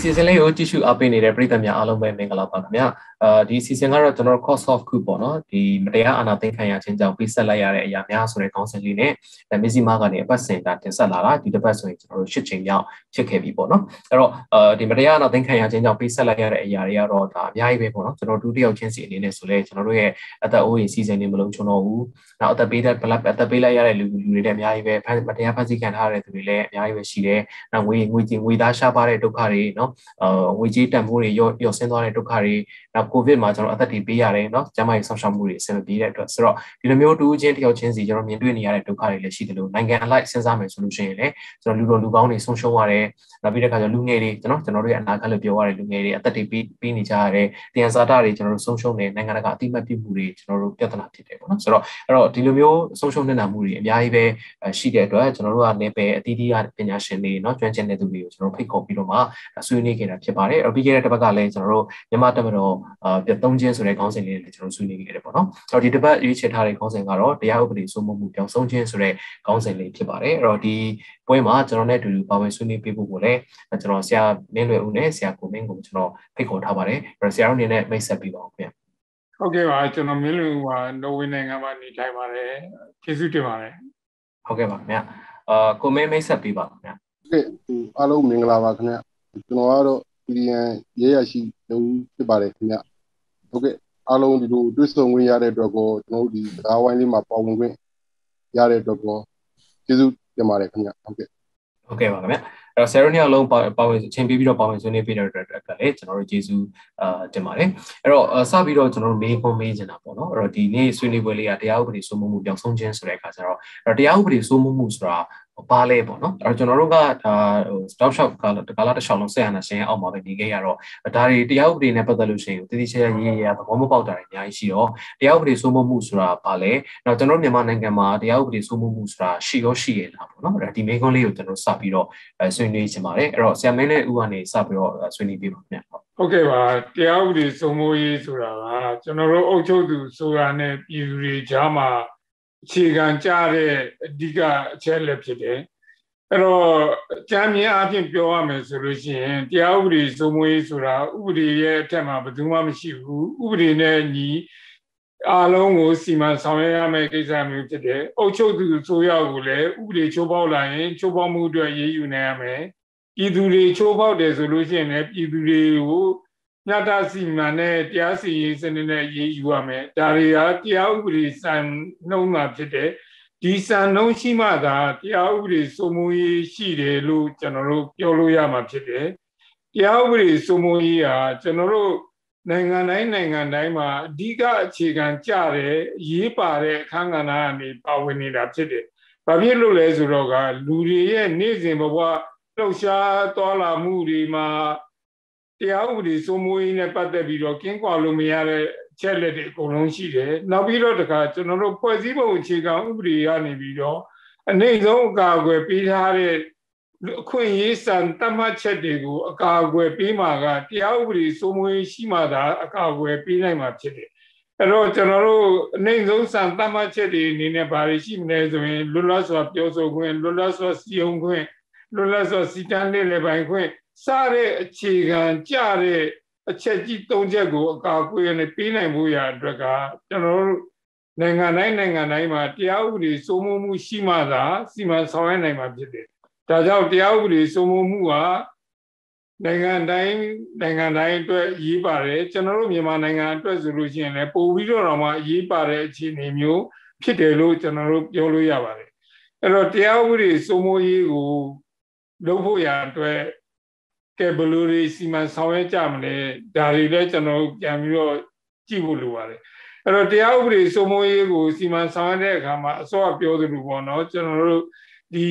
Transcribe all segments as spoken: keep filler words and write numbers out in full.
season လေးကိုကြည့်ရှုအားပေးနေတဲ့ပရိသတ်များအားလုံးပဲမင်္ဂလာပါခင်ဗျာအာဒီ season ကတော့ကျွန်တော် cost of coup ပေါ့နော်ဒီမတရားအာဏာသိမ်းခံရခြင်းကြောင့်ပေးဆက်လိုက်ရတဲ့အရာများဆိုတဲ့ခေါင်းစဉ်လေးနဲ့မစ္စည်းမာကနေအပတ်စဉ်တာတင်ဆက်လာတာဒီတစ်ပတ်ဆိုရင်ကျွန်တော်တို့ရှစ်ချိန်မြောက်ဖြစ်ခဲ့ပြီပေါ့နော်အဲ့တော့အာဒီမတရားအာဏာသိမ်းခံရခြင်းကြောင့်ပေးဆက်လိုက်ရတဲ့အရာတွေကတော့ဒါအများကြီးပဲပေါ့နော်ကျွန်တော်တို့တယောက်ချင်းစီအနေနဲ့ဆိုလဲကျွန်တော်တို့ရဲ့အသက်အိုးအိမ် season တွေမလုံးချုံတော့ဘူးနောက်အသက်ပေးတဲ့ black အသက်ပေးလိုက်ရတဲ့လူလူတွေလည်းအများကြီးပဲမတရားဖန်ဆီးခံထားရတဲ့သူတွေလည်းအများကြီးပဲရှိတယ်နောက်ငွေငွေငွေသားရှားပါတဲ့ဒုက္ခတွေနော်အာငွေကြေးတန်ဖိုးတွေရောရောဆင်းသွားတဲ့ဒုက္ခတွေနောက် COVID မှာကျွန်တော်အသက်တွေပေးရတယ်နော်ကျန်းမာရေးဆောင်ရှောက်မှုတွေအဆင်မပြေတဲ့အတွက်ဆိုတော့ဒီလိုမျိုးတူးချင်းတယောက်ချင်းစီကျွန်တော်မြင်တွေ့နေရတဲ့ဒုက္ခတွေလည်းရှိတယ်လို့နိုင်ငံအလိုက်စဉ်းစားမယ်ဆိုလို့ရှိရင်လည်းကျွန်တော်လူတော်လူကောင်းတွေဆုံးရှုံးရတယ်နောက်ပြီးတဲ့အခါကျလူငယ်တွေကျွန်တော်ကျွန်တော်တို့ရဲ့အနာဂတ်လို့ပြောရတဲ့လူငယ်တွေအသက်တွေပေးပေးနေကြရတဲ့တရားစာတတွေကျွန်တော်တို့ဆုံးရှုံးနေနိုင်ငံတကာအတိအမှတ်ပြုမှုတွေကျွန်တော်တို့ပြဿနာဖြစ်တယ်ပေါ့နော်ဆိုတော့အဲ့တော့ဒီလိုမျိုးဆုံးရှုံးနေတာမှုတွေအများကြီးပဲရှိတဲ့အတွက်ကျွန်တော်တို့ကနေပဲအသီးသီးပညာရှင်တွေနော်ကျွမ်းကျင်တဲ့သူတွေကိုကျွန်တော်ဖိတ်ခေါ်ပြီးတော့မှဆွေးနွေးခဲ့တာဖြစ်ပါတယ်အဲ့ပြီးခဲ့တဲ့တစ်ပတ်ကလည်းကျွန်တော်တို့မြန်မာတမတော်ပြသုံးချင်းဆိုတဲ့ခေါင်းစဉ်လေးတွေကျွန်တော်ဆွေးနွေးခဲ့တယ်ပေါ့နော်အဲ့တော့ဒီတစ်ပတ်ရွေးချယ်ထားတဲ့ခေါင်းစဉ်ကတော့တရားဥပဒေစိုးမိုးမှုပြောင်းဆုံးခြင်းဆိုတဲ့ခေါင်းစဉ်လေးဖြစ်ပါတယ်အဲ့တော့ဒီပွဲမှာကျွန်တော်နဲ့အတူတူပါဝင်ဆွေးနွေးပေးဖို့ကိုလည်းကျွန်တော်ဆရာမင်းလွယ်ဦးနဲ့ဆရာကိုမင်းကိုကျွန်တော်ဖိတ်ခေါ်ထားပါတယ်အဲ့တော့ဆရာတို့အနေနဲ့မိတ်ဆက်ပေးပါဦးခင်ဗျဟုတ်ကဲ့ပါကျွန်တော်မင်းလွယ်ဦးကနော်ဝေနိုင်ငံမှာနေထိုင်ပါတယ်ကျေးဇူးတင်ပါတယ်ဟုတ်ကဲ့ပါခင်ဗျအာကိုမင်းမိတ်ဆက်ပေးပါခင်ဗျဟုတ်ကဲ့အားလုံးမင်္ဂလာပါခင်ဗျကျွန်တော်ကတော့ပီဒီအန်ရဲရရှိလုံးဖြစ်ပါတယ်ခင်ဗျဟုတ်ကဲ့အားလုံးဒီလိုတွေ့ဆုံဝင်ရတဲ့အတွက်ကိုကျွန်တော်တို့ဒီစကားဝိုင်းလေးမှာပါဝင်ခွင့်ရတဲ့အတွက်ကိုကျေးဇူးတင်ပါတယ်ခင်ဗျဟုတ်ကဲ့ဟုတ်ကဲ့ပါခင်ဗျအဲ့တော့ဆယ်ရိုနီအလုံးပါဝင်အချိန်ပေးပြီးတော့ပါဝင်ဆွေးနွေးပေးတဲ့အတွက်ကလည်းကျွန်တော်တို့ကျေးဇူးအာတင်ပါတယ်အဲ့တော့စပြီးတော့ကျွန်တော်တို့မေးခွန်းမေးချင်တာပေါ့နော်အဲ့တော့ဒီနေ့ဆွေးနွေးပွဲလေးကတရားဥပဒေစိုးမိုးမှုပြောင်းဆုံးခြင်းဆိုတဲ့အခါကျတော့အဲ့တော့တရားဥပဒေစိုးမိုးမှုဆိုတာဘာလဲပေါ့နော်အဲ့တော့ကျွန်တော်တို့ကဒါဟို stop shop ကတကားလာတစ်ချောင်းလုံးဆက်ရနာရှင်အောက်မှာပဲနေခဲ့ရတော့ဒါတွေတရားဥပဒေနဲ့ပတ်သက်လို့ရှိရင်တတိချာရေးရသဘောမပေါက်တာတွေအများကြီးရှိတော့တရားဥပဒေစိုးမိုးမှုဆိုတာဘာလဲနောက်ကျွန်တော်မြန်မာနိုင်ငံမှာတရားဥပဒေစိုးမိုးမှုဆိုတာရှိရောရှိရလားပေါ့နော်အဲ့ဒီမိကုန်းလေးကိုကျွန်တော်စပြီးတော့ဆွေးနွေးချင်ပါတယ်အဲ့တော့ဆရာမင်းနဲ့ဦးကနေစပြီးတော့ဆွေးနွေးပေးပါခင်ဗျဟုတ်ကဲ့ပါတရားဥပဒေစိုးမိုးရေးဆိုတာကကျွန်တော်တို့အုပ်ချုပ်သူဆိုတာနဲ့ပြည်သူတွေကြားမှာအခြေခံကြတဲ့အဓိကအချက်လက်ဖြစ်တယ်အဲ့တော့ကြမ်းမြင်အဖြစ်ပြောရမယ်ဆိုလို့ရှိရင်တရားဥပဒေစိုးမိုးရေးဆိုတာဥပဒေရဲ့အထက်မှာဘယ်သူမှမရှိဘူးဥပဒေနဲ့ညီအားလုံးကိုစီမံဆောင်ရွက်ရမယ့်ကိစ္စမျိုးဖြစ်တယ်အုပ်ချုပ်သူဆိုရကိုလည်းဥပဒေချိုးဖောက်လာရင်ချိုးဖောက်မှုအတွက်ရေးယူနိုင်ရမယ်ပြည်သူတွေချိုးဖောက်တယ်ဆိုလို့ရှိရင်လည်းပြည်သူတွေကိုညတာစီမံနဲ့တရားစီရင်စနစ်နဲ့ရေးယူရမယ်ဒါတွေကတရားဥပဒေစံနှုန်းမှာဖြစ်တယ်ဒီစံနှုန်းရှိမှသာတရားဥပဒေစိုးမိုးရေးရှိတယ်လို့ကျွန်တော်တို့ပြောလို့ရမှာဖြစ်တယ်တရားဥပဒေစိုးမိုးရေးဟာကျွန်တော်တို့နိုင်ငံတိုင်းနိုင်ငံတိုင်းမှာအဓိကအခြေခံကြတဲ့ရေးပါတဲ့အခန်းကဏ္ဍကနေပါဝင်နေတာဖြစ်တယ်ဘာဖြစ်လို့လဲဆိုတော့ကလူတွေရဲ့နေ့စဉ်ဘဝလှုပ်ရှားသွားလာမှုတွေမှာတရားဥပဒေစိုးမိုးရေးနဲ့ပတ်သက်ပြီးတော့ကင်းကွာလို့မရတဲ့ချက်လက်တွေအကုန်လုံးရှိတယ်နောက်ပြီးတော့တခါကျွန်တော်တို့ဖွဲ့စည်းပုံအခြေခံဥပဒေကနေပြီးတော့အနေဆုံးအကာအကွယ်ပေးထားတဲ့အခွင့်အရေးစံတတ်မှတ်ချက်တွေကိုအကာအကွယ်ပေးမှာကတရားဥပဒေစိုးမိုးရေးရှိမှသာအကာအကွယ်ပေးနိုင်မှာဖြစ်တယ်အဲ့တော့ကျွန်တော်တို့အနေဆုံးစံတတ်မှတ်ချက်တွေအနေနဲ့ဘာတွေရှိမလဲဆိုရင်လွတ်လပ်စွာပြောဆိုခွင့်လွတ်လပ်စွာစည်းရုံးခွင့်လွတ်လပ်စွာစီတန်းလေးလည်းပိုင်ခွင့်စတဲ့အခြေခံကြတဲ့အချက်ကြီးသုံးချက်ကိုအကာအကွယ်နဲ့ပေးနိုင်ဖို့ရအတွက်ကကျွန်တော်တို့နိုင်ငံတိုင်းနိုင်ငံတိုင်းမှာတရားဥပဒေစိုးမိုးမှုရှိမှသာစီမံဆောင်ရွက်နိုင်မှာဖြစ်တယ်။ဒါကြောင့်တရားဥပဒေစိုးမိုးမှုဟာနိုင်ငံတိုင်းနိုင်ငံတိုင်းအတွက်အရေးပါတယ်ကျွန်တော်တို့မြန်မာနိုင်ငံအတွက်ဆိုလို့ရှိရင်လည်းပိုပြီးတော့မှအရေးပါတဲ့အခြေအနေမျိုးဖြစ်တယ်လို့ကျွန်တော်တို့ပြောလို့ရပါတယ်။အဲ့တော့တရားဥပဒေစိုးမိုးရေးကိုလုပ်ဖို့ရအတွက်ကဲဘယ်လိုတွေစီမံဆောင်ရွက်ကြမလဲဒါတွေလည်းကျွန်တော်ပြန်ပြီးတော့ကြည့်ဖို့လိုပါတယ်အဲ့တော့တရားဥပဒေစိုးမိုးရေးကိုစီမံဆောင်ရွက်တဲ့အခါမှာအစောပြောသလိုပေါ့နော်ကျွန်တော်တို့ဒီ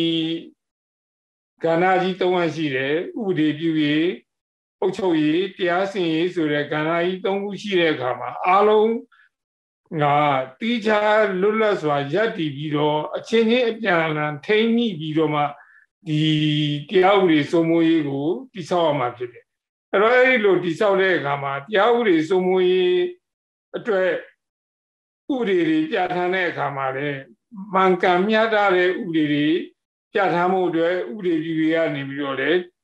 ကဏ္ဍကြီးသုံးခုရှိတယ်ဥပဒေပြုရေးအုပ်ချုပ်ရေးတရားစီရင်ရေးဆိုတဲ့ကဏ္ဍကြီးသုံးခုရှိတဲ့အခါမှာအားလုံးငါတိကျလွတ်လပ်စွာရပ်တည်ပြီးတော့အချင်းချင်းအပြန်အလှန်ထိန်းညှိပြီးတော့မှဒီတရားဥပဒေစိုးမိုးရေးကိုတိဆောက်ရမှာဖြစ်တယ်။အဲ့တော့အဲ့ဒီလိုတိဆောက်တဲ့အခါမှာတရားဥပဒေစိုးမိုးရေးအတွက်ဥပဒေတွေပြဋ္ဌာန်းတဲ့အခါမှာလည်းမှန်ကန်မြတ်တဲ့ဥပဒေတွေပြဋ္ဌာန်းမှုအတွက်ဥပဒေပြုရေးကနေပြီးတော့လည်း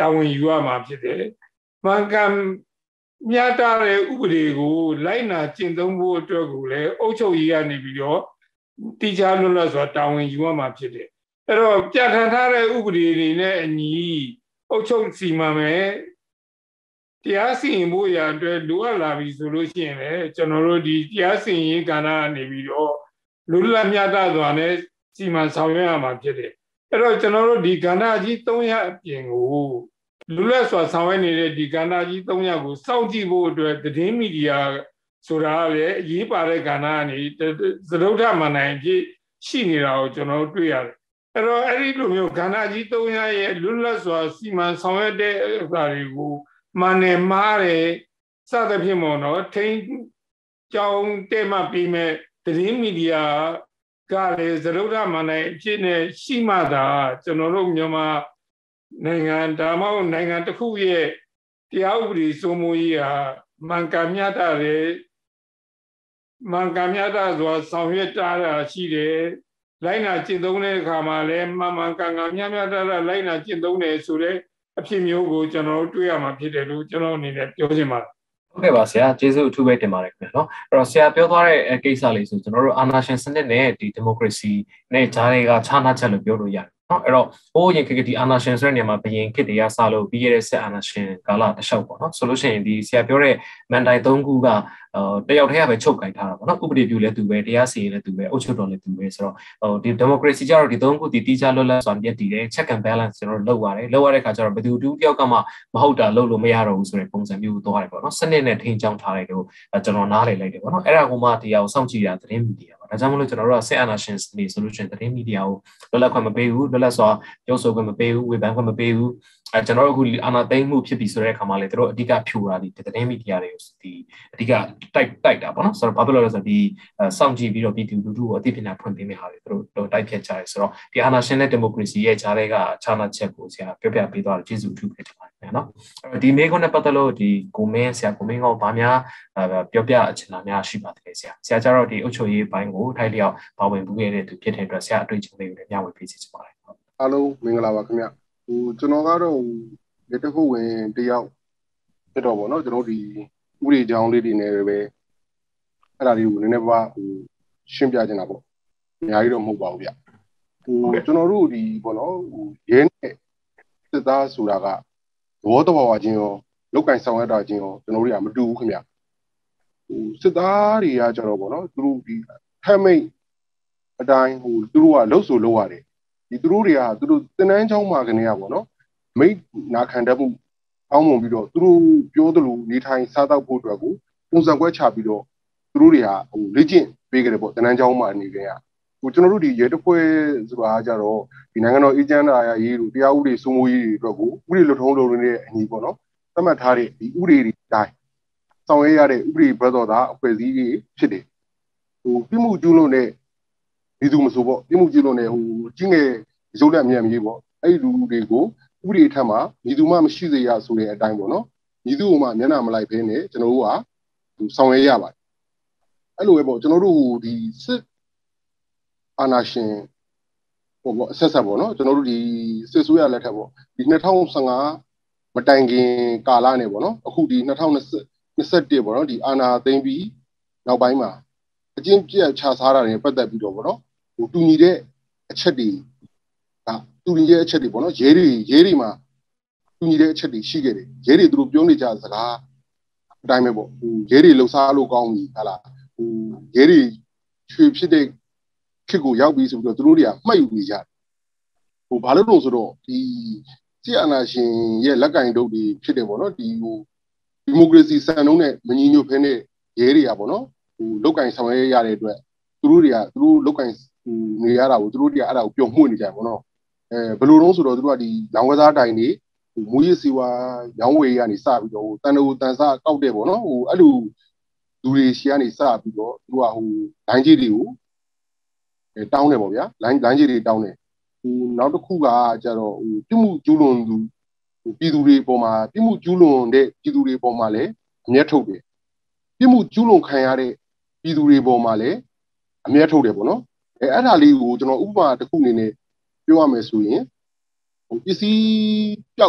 တာဝန်ယူရမှာဖြစ်တယ်မှန်ကန်မြတ်တဲ့ဥပဒေကိုလိုက်နာကျင့်သုံးဖို့အတွက်ကိုလည်းအုပ်ချုပ်ရေးကနေပြီးတော့တိကျလွတ်လပ်စွာတာဝန်ယူရမှာဖြစ်တယ်အဲ့တော့ပြဋ္ဌာန်းထားတဲ့ဥပဒေတွေနဲ့အညီအုပ်ချုပ်စီမံမယ်တရားစီရင်ဖို့ရအတွက်လိုအပ်လာပြီဆိုလို့ရှိရင်လည်းကျွန်တော်တို့ဒီတရားစီရင်ရေးကဏ္ဍကနေပြီးတော့လူလတ်မြတ်စွာနဲ့စီမံဆောင်ရွက်ရမှာဖြစ်တယ်အဲ့တော့ကျွန်တော်တို့ဒီကဏ္ဍကြီး၃ရပ်အပြင်ကိုလူလတ်စွာဆောင်ရွက်နေတဲ့ဒီကဏ္ဍကြီး၃ရပ်ကိုစောင့်ကြည့်ဖို့အတွက်သတင်းမီဒီယာဆိုတာလည်းအရေးပါတဲ့ကဏ္ဍကနေသရုပ်ထမှန်နိုင်ဖြစ်ရှိနေတာကိုကျွန်တော်တို့တွေ့ရတယ်အဲ့တော့အဲ့ဒီလိုမျိုးကဏ္ဍကြီး၃ရပ်ရဲ့လူလတ်စွာစီမံဆောင်ရွက်တဲ့ဥပဒေကိုမှန်တယ်မှားတယ်စသဖြင့်ပေါ့နော်ထိန်းကြောင်းတဲ့မှပြီးမဲ့သတင်းမီဒီယာကလည်းသရုပ်ထမှန်နိုင်ဖြစ်နေရှိမှသာကျွန်တော်တို့မြန်မာနိုင်ငံဒါမှမဟုတ်နိုင်ငံတစ်ခုရဲ့တရားဥပဒေစိုးမိုးရေးဟာမှန်ကန်မြတ်တဲ့မှန်ကန်မြတ်စွာဆောင်ရွက်တာရှိတယ်လိုက်နာကျင့်သုံးတဲ့အခါမှာလည်းမှန်မှန်ကန်ကန်မြတ်မြတ်တဲ့လိုက်နာကျင့်သုံးတယ်ဆိုတဲ့အဖြစ်မျိုးကိုကျွန်တော်တို့တွေ့ရမှာဖြစ်တယ်လို့ကျွန်တော်အနေနဲ့ပြောချင်ပါတယ်ဟုတ်ကဲ့ပါဆရာကျေးဇူးအထူးပဲတင်ပါတယ်ခင်ဗျာနော်အဲ့တော့ဆရာပြောသွားတဲ့ကိစ္စလေးဆိုကျွန်တော်တို့အာဏာရှင်စနစ်နဲ့ဒီဒီမိုကရေစီနဲ့ဂျားတွေကခြားနားချက်လို့ပြောလို့ရတယ်နော်အဲ့တော့ဟိုးရင်ခေတ်ကဒီအာဏာရှင်ဆိုတဲ့နေရာမှာဘယင်ခေတ်တွေကစလို့ပြီးခဲ့တဲ့ဆက်အာဏာရှင်ကာလတစ်လျှောက်ပေါ့နော်ဆိုလို့ရှိရင်ဒီဆရာပြောတဲ့မန်တိုင်၃ခုကအော်တယောက်တည်းကပဲချုပ်ကင်ထားတာပေါ့နော်ဥပဒေပြုလည်းသူပဲတရားစီရင်လည်းသူပဲအုပ်ချုပ်တော်လည်းသူပဲဆိုတော့ဟိုဒီဒီမိုကရေစီကြတော့ဒီ၃ခုဒီတိကျလွတ်လပ်စွာပြည့်တည်တယ် check and balance ကျွန်တော်တို့လုပ်ရတယ်လုပ်ရတဲ့အခါကျတော့ဘယ်သူတူတယောက်ကမှမဟုတ်တာလုပ်လို့မရတော့ဘူးဆိုတဲ့ပုံစံမျိုးသွားတယ်ပေါ့နော်စနစ်နဲ့ထိန်းကျောင်းထားလိုက်တော့ကျွန်တော်နားလည်လိုက်တယ်ပေါ့နော်အဲ့ဒါကမှတရားကိုစောင့်ကြည့်တာသတင်းမီဒီယာပါဒါကြောင့်မလို့ကျွန်တော်တို့ကဆက်အာဏာရှင်နေဆိုလို့ရှိရင်သတင်းမီဒီယာကိုလွတ်လပ်ခွင့်မပေးဘူးလွတ်လပ်စွာပြောဆိုခွင့်မပေးဘူးဝေဖန်ခွင့်မပေးဘူးအဲကျွန်တော်တို့အခုအာဏာသိမ်းမှုဖြစ်ပြီဆိုတဲ့အခါမှာလေတို့အဓိကဖြိုတာဒီသတင်းမီဒီယာတွေကိုဒီအဓိကတိုက်တိုက်တာပေါ့နော်ဆိုတော့ဘာဖြစ်လို့လဲဆိုတော့ဒီစောင့်ကြည့်ပြီးတော့ပြည်သူလူထုကိုအသိပညာဖွင့်ပေးနေဟာတွေတို့တို့တိုက်ဖြတ်ကြတယ်ဆိုတော့ဒီအာဏာရှင်နဲ့ဒီမိုကရေစီရဲ့ကြားထဲကခြားနားချက်ကိုဆရာပြောပြပေးသွားတယ်ကျေးဇူးအထူးပဲတင်ပါတယ်နော်အဲ့တော့ဒီမေးခွန်းနဲ့ပတ်သက်လို့ဒီကိုမင်းဆရာကိုမင်းကဘာများပြောပြအချင်တာများရှိပါသလဲဆရာဆရာကျတော့ဒီအုပ်ချုပ်ရေးပိုင်းကိုထိုက်လျောက်ပါဝင်မှုခဲ့တဲ့သူဖြစ်တဲ့အတွက်ဆရာအတွေ့အကြုံလေးကိုလည်းမျှဝေပေးစီချင်ပါတယ်အားလုံးမင်္ဂလာပါခင်ဗျဟိုကျွန်တော်ကတော့လက်တခုဝင်တယောက်ဖြစ်တော့ဗောနော်ကျွန်တော်ဒီဥပဒေကြောင်းလေးတွေနဲ့ပဲအဲ့ဒါလေးကိုနည်းနည်းပါဟိုရှင်းပြချင်တာပေါ့အများကြီးတော့မဟုတ်ပါဘူးဗျဟိုကျွန်တော်တို့ဒီဗောနော်ဟိုရဲနဲ့စစ်သားဆိုတာကသဘောတဘာဝချင်းရောလောက်ကင်ဆောင်ရတာချင်းရောကျွန်တော်တို့ကမတူဘူးခင်ဗျဟိုစစ်သားတွေကကျတော့ဗောနော်သူတို့ဒီထမိတ်အတိုင်းဟိုသူတို့ကလှုပ်ဆိုလှုပ်ရတယ်ဒီသူတို့တွေကသူတို့တင်တန်းချောင်းမှာကနေရပေါ့နော်မိတ်နာခံတတ်မှုအောင်းမွန်ပြီးတော့သူတို့ပြောသလိုနေထိုင်စားတောက်ဖို့အတွက်ကိုပုံစံကွဲချပြီးတော့သူတို့တွေကဟိုလေ့ကျင့်ပေးကြတယ်ပေါ့တင်တန်းချောင်းမှာအနေနဲ့ကဟိုကျွန်တော်တို့ဒီရဲတပွဲဆိုတာကြတော့ဒီနိုင်ငံတော်အေဂျင့်တာရေးတို့တရားဥပဒေစိုးမိုးရေးတွေအတွက်ကိုဥပဒေလွတ်ထုံးလုပ်နေတဲ့အညီပေါ့နော်သတ်မှတ်ထားတဲ့ဒီဥပဒေတွေတိုင်းဆောင်ရွက်ရတဲ့ဥပဒေဘက်တော်သားအဖွဲ့အစည်းတွေဖြစ်တယ်ဟိုပြမှုကျူးလွန်တဲ့ဒီသူမဆိုပေါ့ပြမှုကျူးလွန်တဲ့ဟိုကြီးငယ်ရုပ်လက်အမြတ်မြေပေါ့အဲ့ဒီလူတွေကိုဥပဒေထက်မှာညီသူမှမရှိစေရဆိုတဲ့အတိုင်းပေါ့နော်ညီသူ့မှမျက်နှာမလိုက်ဘဲနဲ့ကျွန်တော်တို့ကသူဆောင်ရွက်ရပါတယ်အဲ့လိုပဲပေါ့ကျွန်တော်တို့ဒီစစ်အာဏာရှင်ပေါ့ပေါ့အဆက်ဆက်ပေါ့နော်ကျွန်တော်တို့ဒီစစ်ဆိုးရလက်ထက်ပေါ့ဒီ၂၀၁၅မတိုင်ခင်ကာလနဲ့ပေါ့နော်အခုဒီ၂၀၂၁ပေါ့နော်ဒီအာဏာသိမ်းပြီးနောက်ပိုင်းမှာအကျဉ်းပြတ်ချစားတာတွေပတ်သက်ပြီးတော့ပေါ့နော်ဟိုတူညီတဲ့အချက်တွေဒါတူညီတဲ့အချက်တွေပေါ့နော်ရဲတွေရဲတွေမှာတူညီတဲ့အချက်တွေရှိခဲ့တယ်ရဲတွေသူတို့ပြောနေကြစကားအတိုင်းပဲပေါ့ဟိုရဲတွေလှုပ်ရှားလို့ကောင်းပြီဟာလားဟိုရဲတွေချွေဖြစ်တဲ့ခစ်ကိုရောက်ပြီဆိုပြီးတော့သူတို့တွေကမှတ်ယူနေကြတယ်ဟိုဘာလို့လို့ဆိုတော့ဒီစစ်အာဏာရှင်ရဲ့လက်ကင်တုပ်တွေဖြစ်တယ်ပေါ့နော်ဒီဟိုဒီမိုကရေစီစံနှုန်းနဲ့မညီညွတ်ဖဲနဲ့ရဲတွေကပေါ့နော်ဟိုလောက်ကင်ဆောင်ရွက်ရတဲ့အတွက်သူတို့တွေကသူတို့လောက်ကင်နေရတာကိုသူတို့တွေကအဲ့ဒါကိုပျော်မှုနေကြတယ်ပေါ့နော်အဲဘယ်လိုလုံးဆိုတော့သူတို့ကဒီလောင်ကစားတိုင်တွေဟိုမူရစီဝါရောင်းဝယ်ကနေစပြီးတော့ဟိုတန်တူတန်ဆာကောက်တဲ့ပေါ့နော်ဟိုအဲ့လိုလူတွေရှီကနေစပြီးတော့သူကဟိုလိုင်းကြီးတွေကိုအဲတောင်းတယ်ပေါ့ဗျာလိုင်းလိုင်းကြီးတွေတောင်းတယ်ဟိုနောက်တစ်ခုကကျတော့ဟိုပြမှုကျူးလွန်သူဟိုပြည်သူတွေပေါ်မှာပြမှုကျူးလွန်တဲ့ပြည်သူတွေပေါ်မှာလည်းအမျက်ထုတ်တယ်ပြမှုကျူးလွန်ခံရတဲ့ပြည်သူတွေပေါ်မှာလည်းအမျက်ထုတ်တယ်ပေါ့နော်အဲအဲ့ဒါလေးကိုကျွန်တော်ဥပမာတစ်ခုအနေနဲ့ပြောရမယ်ဆိုရင်ဟိုပစ္စည်းပြောက်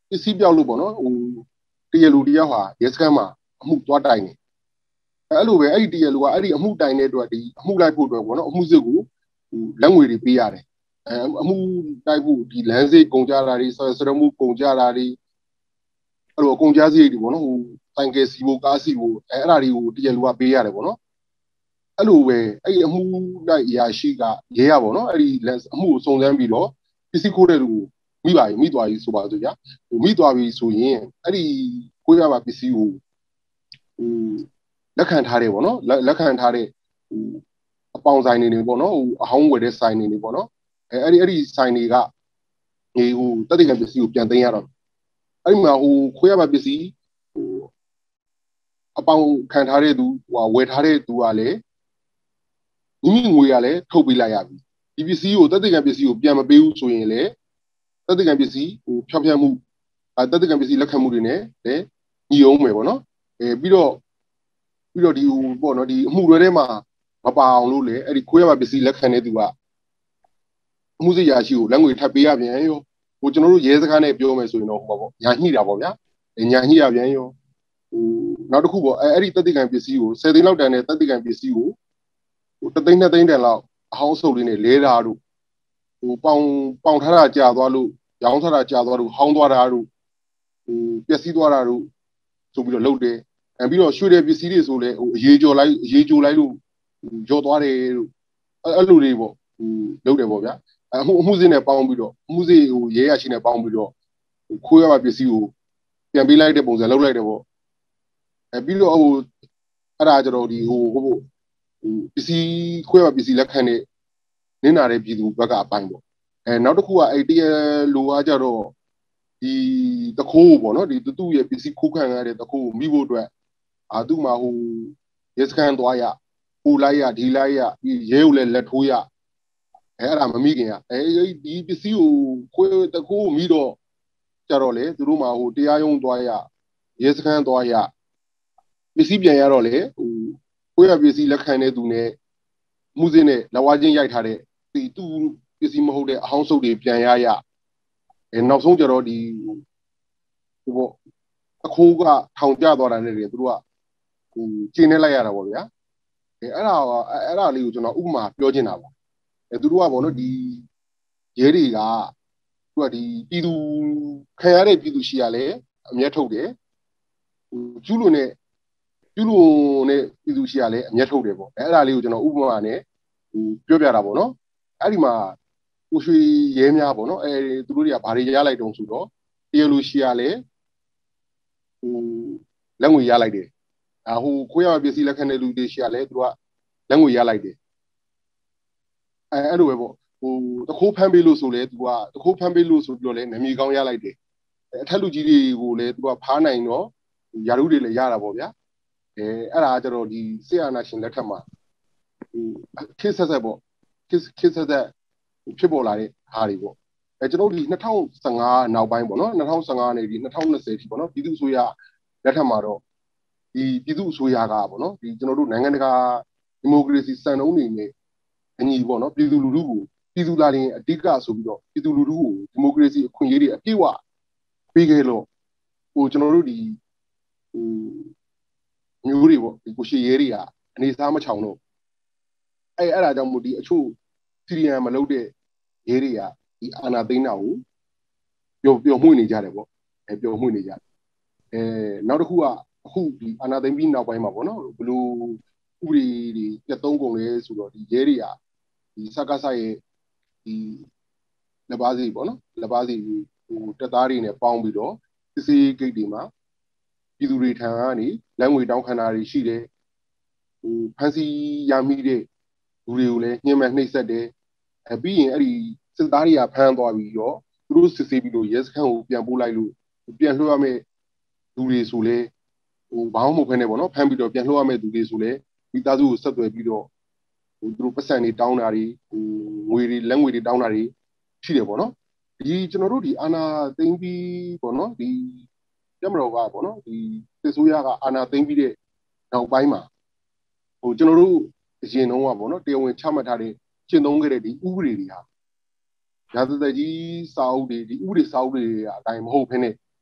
ပစ္စည်းပြောက်လို့ပေါ့နော်ဟိုတရလူတယောက်ဟာရဲစခန်းမှာအမှုသွားတိုင်နေအဲ့လိုပဲအဲ့ဒီတရလူကအဲ့ဒီအမှုတိုင်တဲ့အတွက်ဒီအမှုလိုက်ဖို့အတွက်ပေါ့နော်အမှုစစ်ကိုဟိုလက်ငွေတွေပေးရတယ်အဲအမှုတိုက်ဖို့ဒီလမ်းစိတ်ကုန်ကြတာတွေဆရမှုကုန်ကြတာတွေအဲ့လိုကုန်ကြစရိတ်တွေပေါ့နော်ဟိုတိုင်ကယ်စီဖို့ကားစီဖို့အဲအဲ့ဒါတွေကိုတရလူကပေးရတယ်ပေါ့နော်အဲ့လိုပဲအဲ့ဒီအမှုလိုက်ရာရှိကရဲရပေါ့နော်အဲ့ဒီအမှုကိုစုံစမ်းပြီးတော့ပစ္စည်းခိုးတဲ့လူကိုမိပါပြီမိသွားပြီဆိုပါဆိုကြဟိုမိသွားပြီဆိုရင်အဲ့ဒီကိုရပါပစ္စည်းကိုဟိုလက်ခံထားတယ်ပေါ့နော်လက်ခံထားတဲ့ဟိုအပေါင်ဆိုင်နေနေပေါ့နော်ဟိုအဟောင်းဝယ်တဲ့ဆိုင်နေနေပေါ့နော်အဲအဲ့ဒီအဲ့ဒီဆိုင်တွေကဒီဟိုတက်တဲ့ကပစ္စည်းကိုပြန်သိမ်းရတော့အဲ့ဒီမှာဟိုခွေးရပါပစ္စည်းဟိုအပေါင်ခံထားတဲ့သူဟိုဝယ်ထားတဲ့သူကလည်းမိမိငွေကလည်းထုတ်ပေးလိုက်ရပြီဒီပစ္စည်းကိုတက်တဲ့ကပစ္စည်းကိုပြန်မပေးဘူးဆိုရင်လည်းတက်တဲ့ကပစ္စည်းဟိုဖြောက်ဖြက်မှုအဲတက်တဲ့ကပစ္စည်းလက်ခံမှုတွေနဲ့လည်းညီအောင်မယ်ပေါ့နော်အဲပြီးတော့ပြီးတော့ဒီဟိုပေါ့နော်ဒီအမှုတွေထဲမှာမပါအောင်လို့လေအဲ့ဒီခွေးရပါပစ္စည်းလက်ခံတဲ့သူကအမှုစစ်ရာရှိကိုလက်ငွေထပ်ပေးရပြန်ရောဟိုကျွန်တော်တို့ရဲစခန်းနဲ့ပြောမယ်ဆိုရင်တော့ဟိုပါပေါ့ညာညှိတာပေါ့ဗျာညာညှိရပြန်ရောဟိုနောက်တစ်ခုပေါ့အဲအဲ့ဒီတက်တဲ့ကပစ္စည်းကို十သိန်းလောက်တန်တဲ့တက်တဲ့ကပစ္စည်းကိုဟိုတသိန်းနှစ်သိန်းတန်လောက်အဟောင်းဆုပ်လေးနဲ့လဲတာတို့ဟိုပေါင်ပေါင်ထားတာကြာသွားလို့ရောင်းထားတာကြာသွားလို့ဟောင်းသွားတာတို့ဟိုပျက်စီးသွားတာတို့ဆိုပြီးတော့လုပ်တယ်အဲပြီးတော့ရွှေတဲ့ပစ္စည်းတွေဆိုလဲဟိုအရေးကြော်လိုက်အရေးကြော်လိုက်လို့ကြော်သွားတယ်တို့အဲ့လိုတွေပေါ့ဟိုလုပ်တယ်ပေါ့ဗျာအမှုအမှုစစ်နဲ့ပေါင်းပြီးတော့အမှုစစ်ဟိုရဲရရှိနဲ့ပေါင်းပြီးတော့ခိုးရပါပစ္စည်းကိုပြန်ပေးလိုက်တဲ့ပုံစံလုပ်လိုက်တယ်ပေါ့အဲပြီးတော့ဟိုအဲ့ဒါကြတော့ဒီဟိုဟိုပစ္စည်းခိုးရပါပစ္စည်းလက်ခံတဲ့နင်းနာတဲ့ပြည်သူဘက်ကအပိုင်းပေါ့အဲနောက်တစ်ခုကအဲ့တရလိုအားကြတော့ဒီတခိုးပေါ့နော်ဒီသူ့ရဲ့ပစ္စည်းခိုးခံရတဲ့တခိုးကိုမိဖို့အတွက်အာသူ့မှာဟိုရဲစခန်းသွားရဟိုလိုက်ရဒီလိုက်ရရဲကိုလည်းလက်ထိုးရအဲအဲ့ဒါမမိခင်ကအဲဒီပစ္စည်းကိုခွေးတခိုးမိတော့ကြတော့လေသူတို့မှာဟိုတရားရုံးသွားရရဲစခန်းသွားရပစ္စည်းပြန်ရတော့လေဟိုခွေးရပစ္စည်းလက်ခံတဲ့သူနဲ့မှုစင်းနဲ့လက်ဝါးချင်းရိုက်ထားတဲ့ဒီသူ့ပစ္စည်းမဟုတ်တဲ့အဟောင်းစုပ်တွေပြန်ရရအဲနောက်ဆုံးကြတော့ဒီဟိုပေါ့တခိုးကထောင်ကျသွားတာနဲ့တည်းသူတို့ကဟိုကျင်းနေလိုက်ရတာပေါ့ဗျာအဲအဲ့ဒါအဲ့ဒါလေးကိုကျွန်တော်ဥပမာပြောချင်တာပေါ့အဲသူတို့ကပေါ့နော်ဒီရဲတွေကသူကဒီပြည်သူခံရတဲ့ပြည်သူရှိရလဲအမျက်ထုတ်တယ်ဟိုကျူးလွန်တဲ့ကျူးလွန်တဲ့ပြည်သူရှိရလဲအမျက်ထုတ်တယ်ပေါ့အဲအဲ့ဒါလေးကိုကျွန်တော်ဥပမာနဲ့ဟိုပြောပြတာပေါ့နော်အဲ့ဒီမှာကိုရွှေရဲများပေါ့နော်အဲသူတို့တွေကဘာတွေရလိုက်တုံးဆိုတော့တရားလူရှိရလဲဟိုလက်ငွေရလိုက်တယ်အဟိုခွေးရပစ္စည်းလက်ခံတဲ့လူတွေရှိရလဲသူကလက်ငွေရလိုက်တယ်အဲအဲ့လိုပဲပေါ့ဟိုတခိုးဖမ်းပေးလို့ဆိုလဲသူကတခိုးဖမ်းပေးလို့ဆိုပြီးတော့လဲနမီကောင်းရလိုက်တယ်အထက်လူကြီးတွေကိုလဲသူကဖားနိုင်တော့ယာရုတွေလည်းရတာပေါ့ဗျာအဲအဲ့ဒါကျတော့ဒီဆေးအာနာရှင်လက်ထက်မှာဟိုခေတ်ဆက်ဆက်ပေါ့ခေတ်ခေတ်ဆက်ဆက်ဖြစ်ပေါ်လာတဲ့ဟာတွေပေါ့အဲကျွန်တော်ဒီ၂၀၁၅နောက်ပိုင်းပေါ့နော်၂၀၁၅နေဒီ၂၀၂၀ထိပေါ့နော်ပြည်သူ့အစိုးရလက်ထက်မှာတော့ဒီပြည်သူ့အစိုးရကပေါ့နော်ဒီကျွန်တော်တို့နိုင်ငံတကာဒီမိုကရေစီစံနှုန်းတွေနဲ့အညီပေါ့နော်ပြည်သူလူထုကိုပြည်သူလာရင်အဓိကဆိုပြီးတော့ပြည်သူလူထုကိုဒီမိုကရေစီအခွင့်အရေးတွေအပြည့်အဝပေးခဲ့လို့ဟိုကျွန်တော်တို့ဒီဟိုမျိုးတွေပေါ့ဒီကိုရှိရဲတွေကအနေစားမချောင်တော့အဲအဲ့ဒါကြောင့်မို့ဒီအချို့စီရီယံမလုပ်တဲ့ရဲတွေကဒီအာနာသိန်းတာကိုပျော်ပျော်မှုနေကြတယ်ပေါ့အဲပျော်မှုနေကြတယ်အဲနောက်တစ်ခုကအခုဒီအာနာသိန်းပြီးနောက်ပိုင်းမှာပေါ့နော်ဘလို့ဥပဒေတွေပြတ်သုံးကုန်လဲဆိုတော့ဒီရဲတွေကဒီစကားဆိုင်ရဲ့ဒီလက်ပါစီပေါ့နော်လက်ပါစီဟိုတက်သားတွေနဲ့ပေါင်းပြီးတော့စစ်စေးဂိတ်တွေမှာပြည်သူတွေထံကနေလက်ငွေတောင်းခံတာတွေရှိတယ်ဟိုဖန်စီရမိတဲ့လူတွေကိုလည်းညှဉ်းပန်းနှိပ်စက်တယ်အဲပြီးရင်အဲ့ဒီစစ်သားတွေကဖမ်းသွားပြီးတော့သူတို့စစ်ဆေးပြီးတော့ရဲစခန်းကိုပြန်ပို့လိုက်လို့ပြန်လွှတ်ရမယ့်လူတွေဆိုလဲဟိုဘာမှမဟုတ်ခဲနဲ့ပေါ့နော်ဖမ်းပြီးတော့ပြန်လွှတ်ရမယ့်လူတွေဆိုလဲမိသားစုကိုဆက်သွယ်ပြီးတော့ဟိုသူတို့ပတ်စံတွေတောင်းတာတွေဟိုငွေတွေလက်ငွေတွေတောင်းတာတွေရှိတယ်ပေါ့နော်ဒီကျွန်တော်တို့ဒီအာနာသိမ်းပြီးပေါ့နော်ဒီကျမတော်ကပေါ့နော်ဒီစစ်ဆိုးရကအာနာသိမ်းပြီးတဲ့နောက်ပိုင်းမှာဟိုကျွန်တော်တို့အရင်တုန်းကပေါ့နော်တရားဝင်ချမှတ်ထားတဲ့ကျင့်သုံးခဲ့တဲ့ဒီဥပဒေတွေဟာရာဇသက်ကြီးစာအုပ်တွေဒီဥပဒေစာအုပ်တွေအတိုင်းမဟုတ်ဘဲနဲ့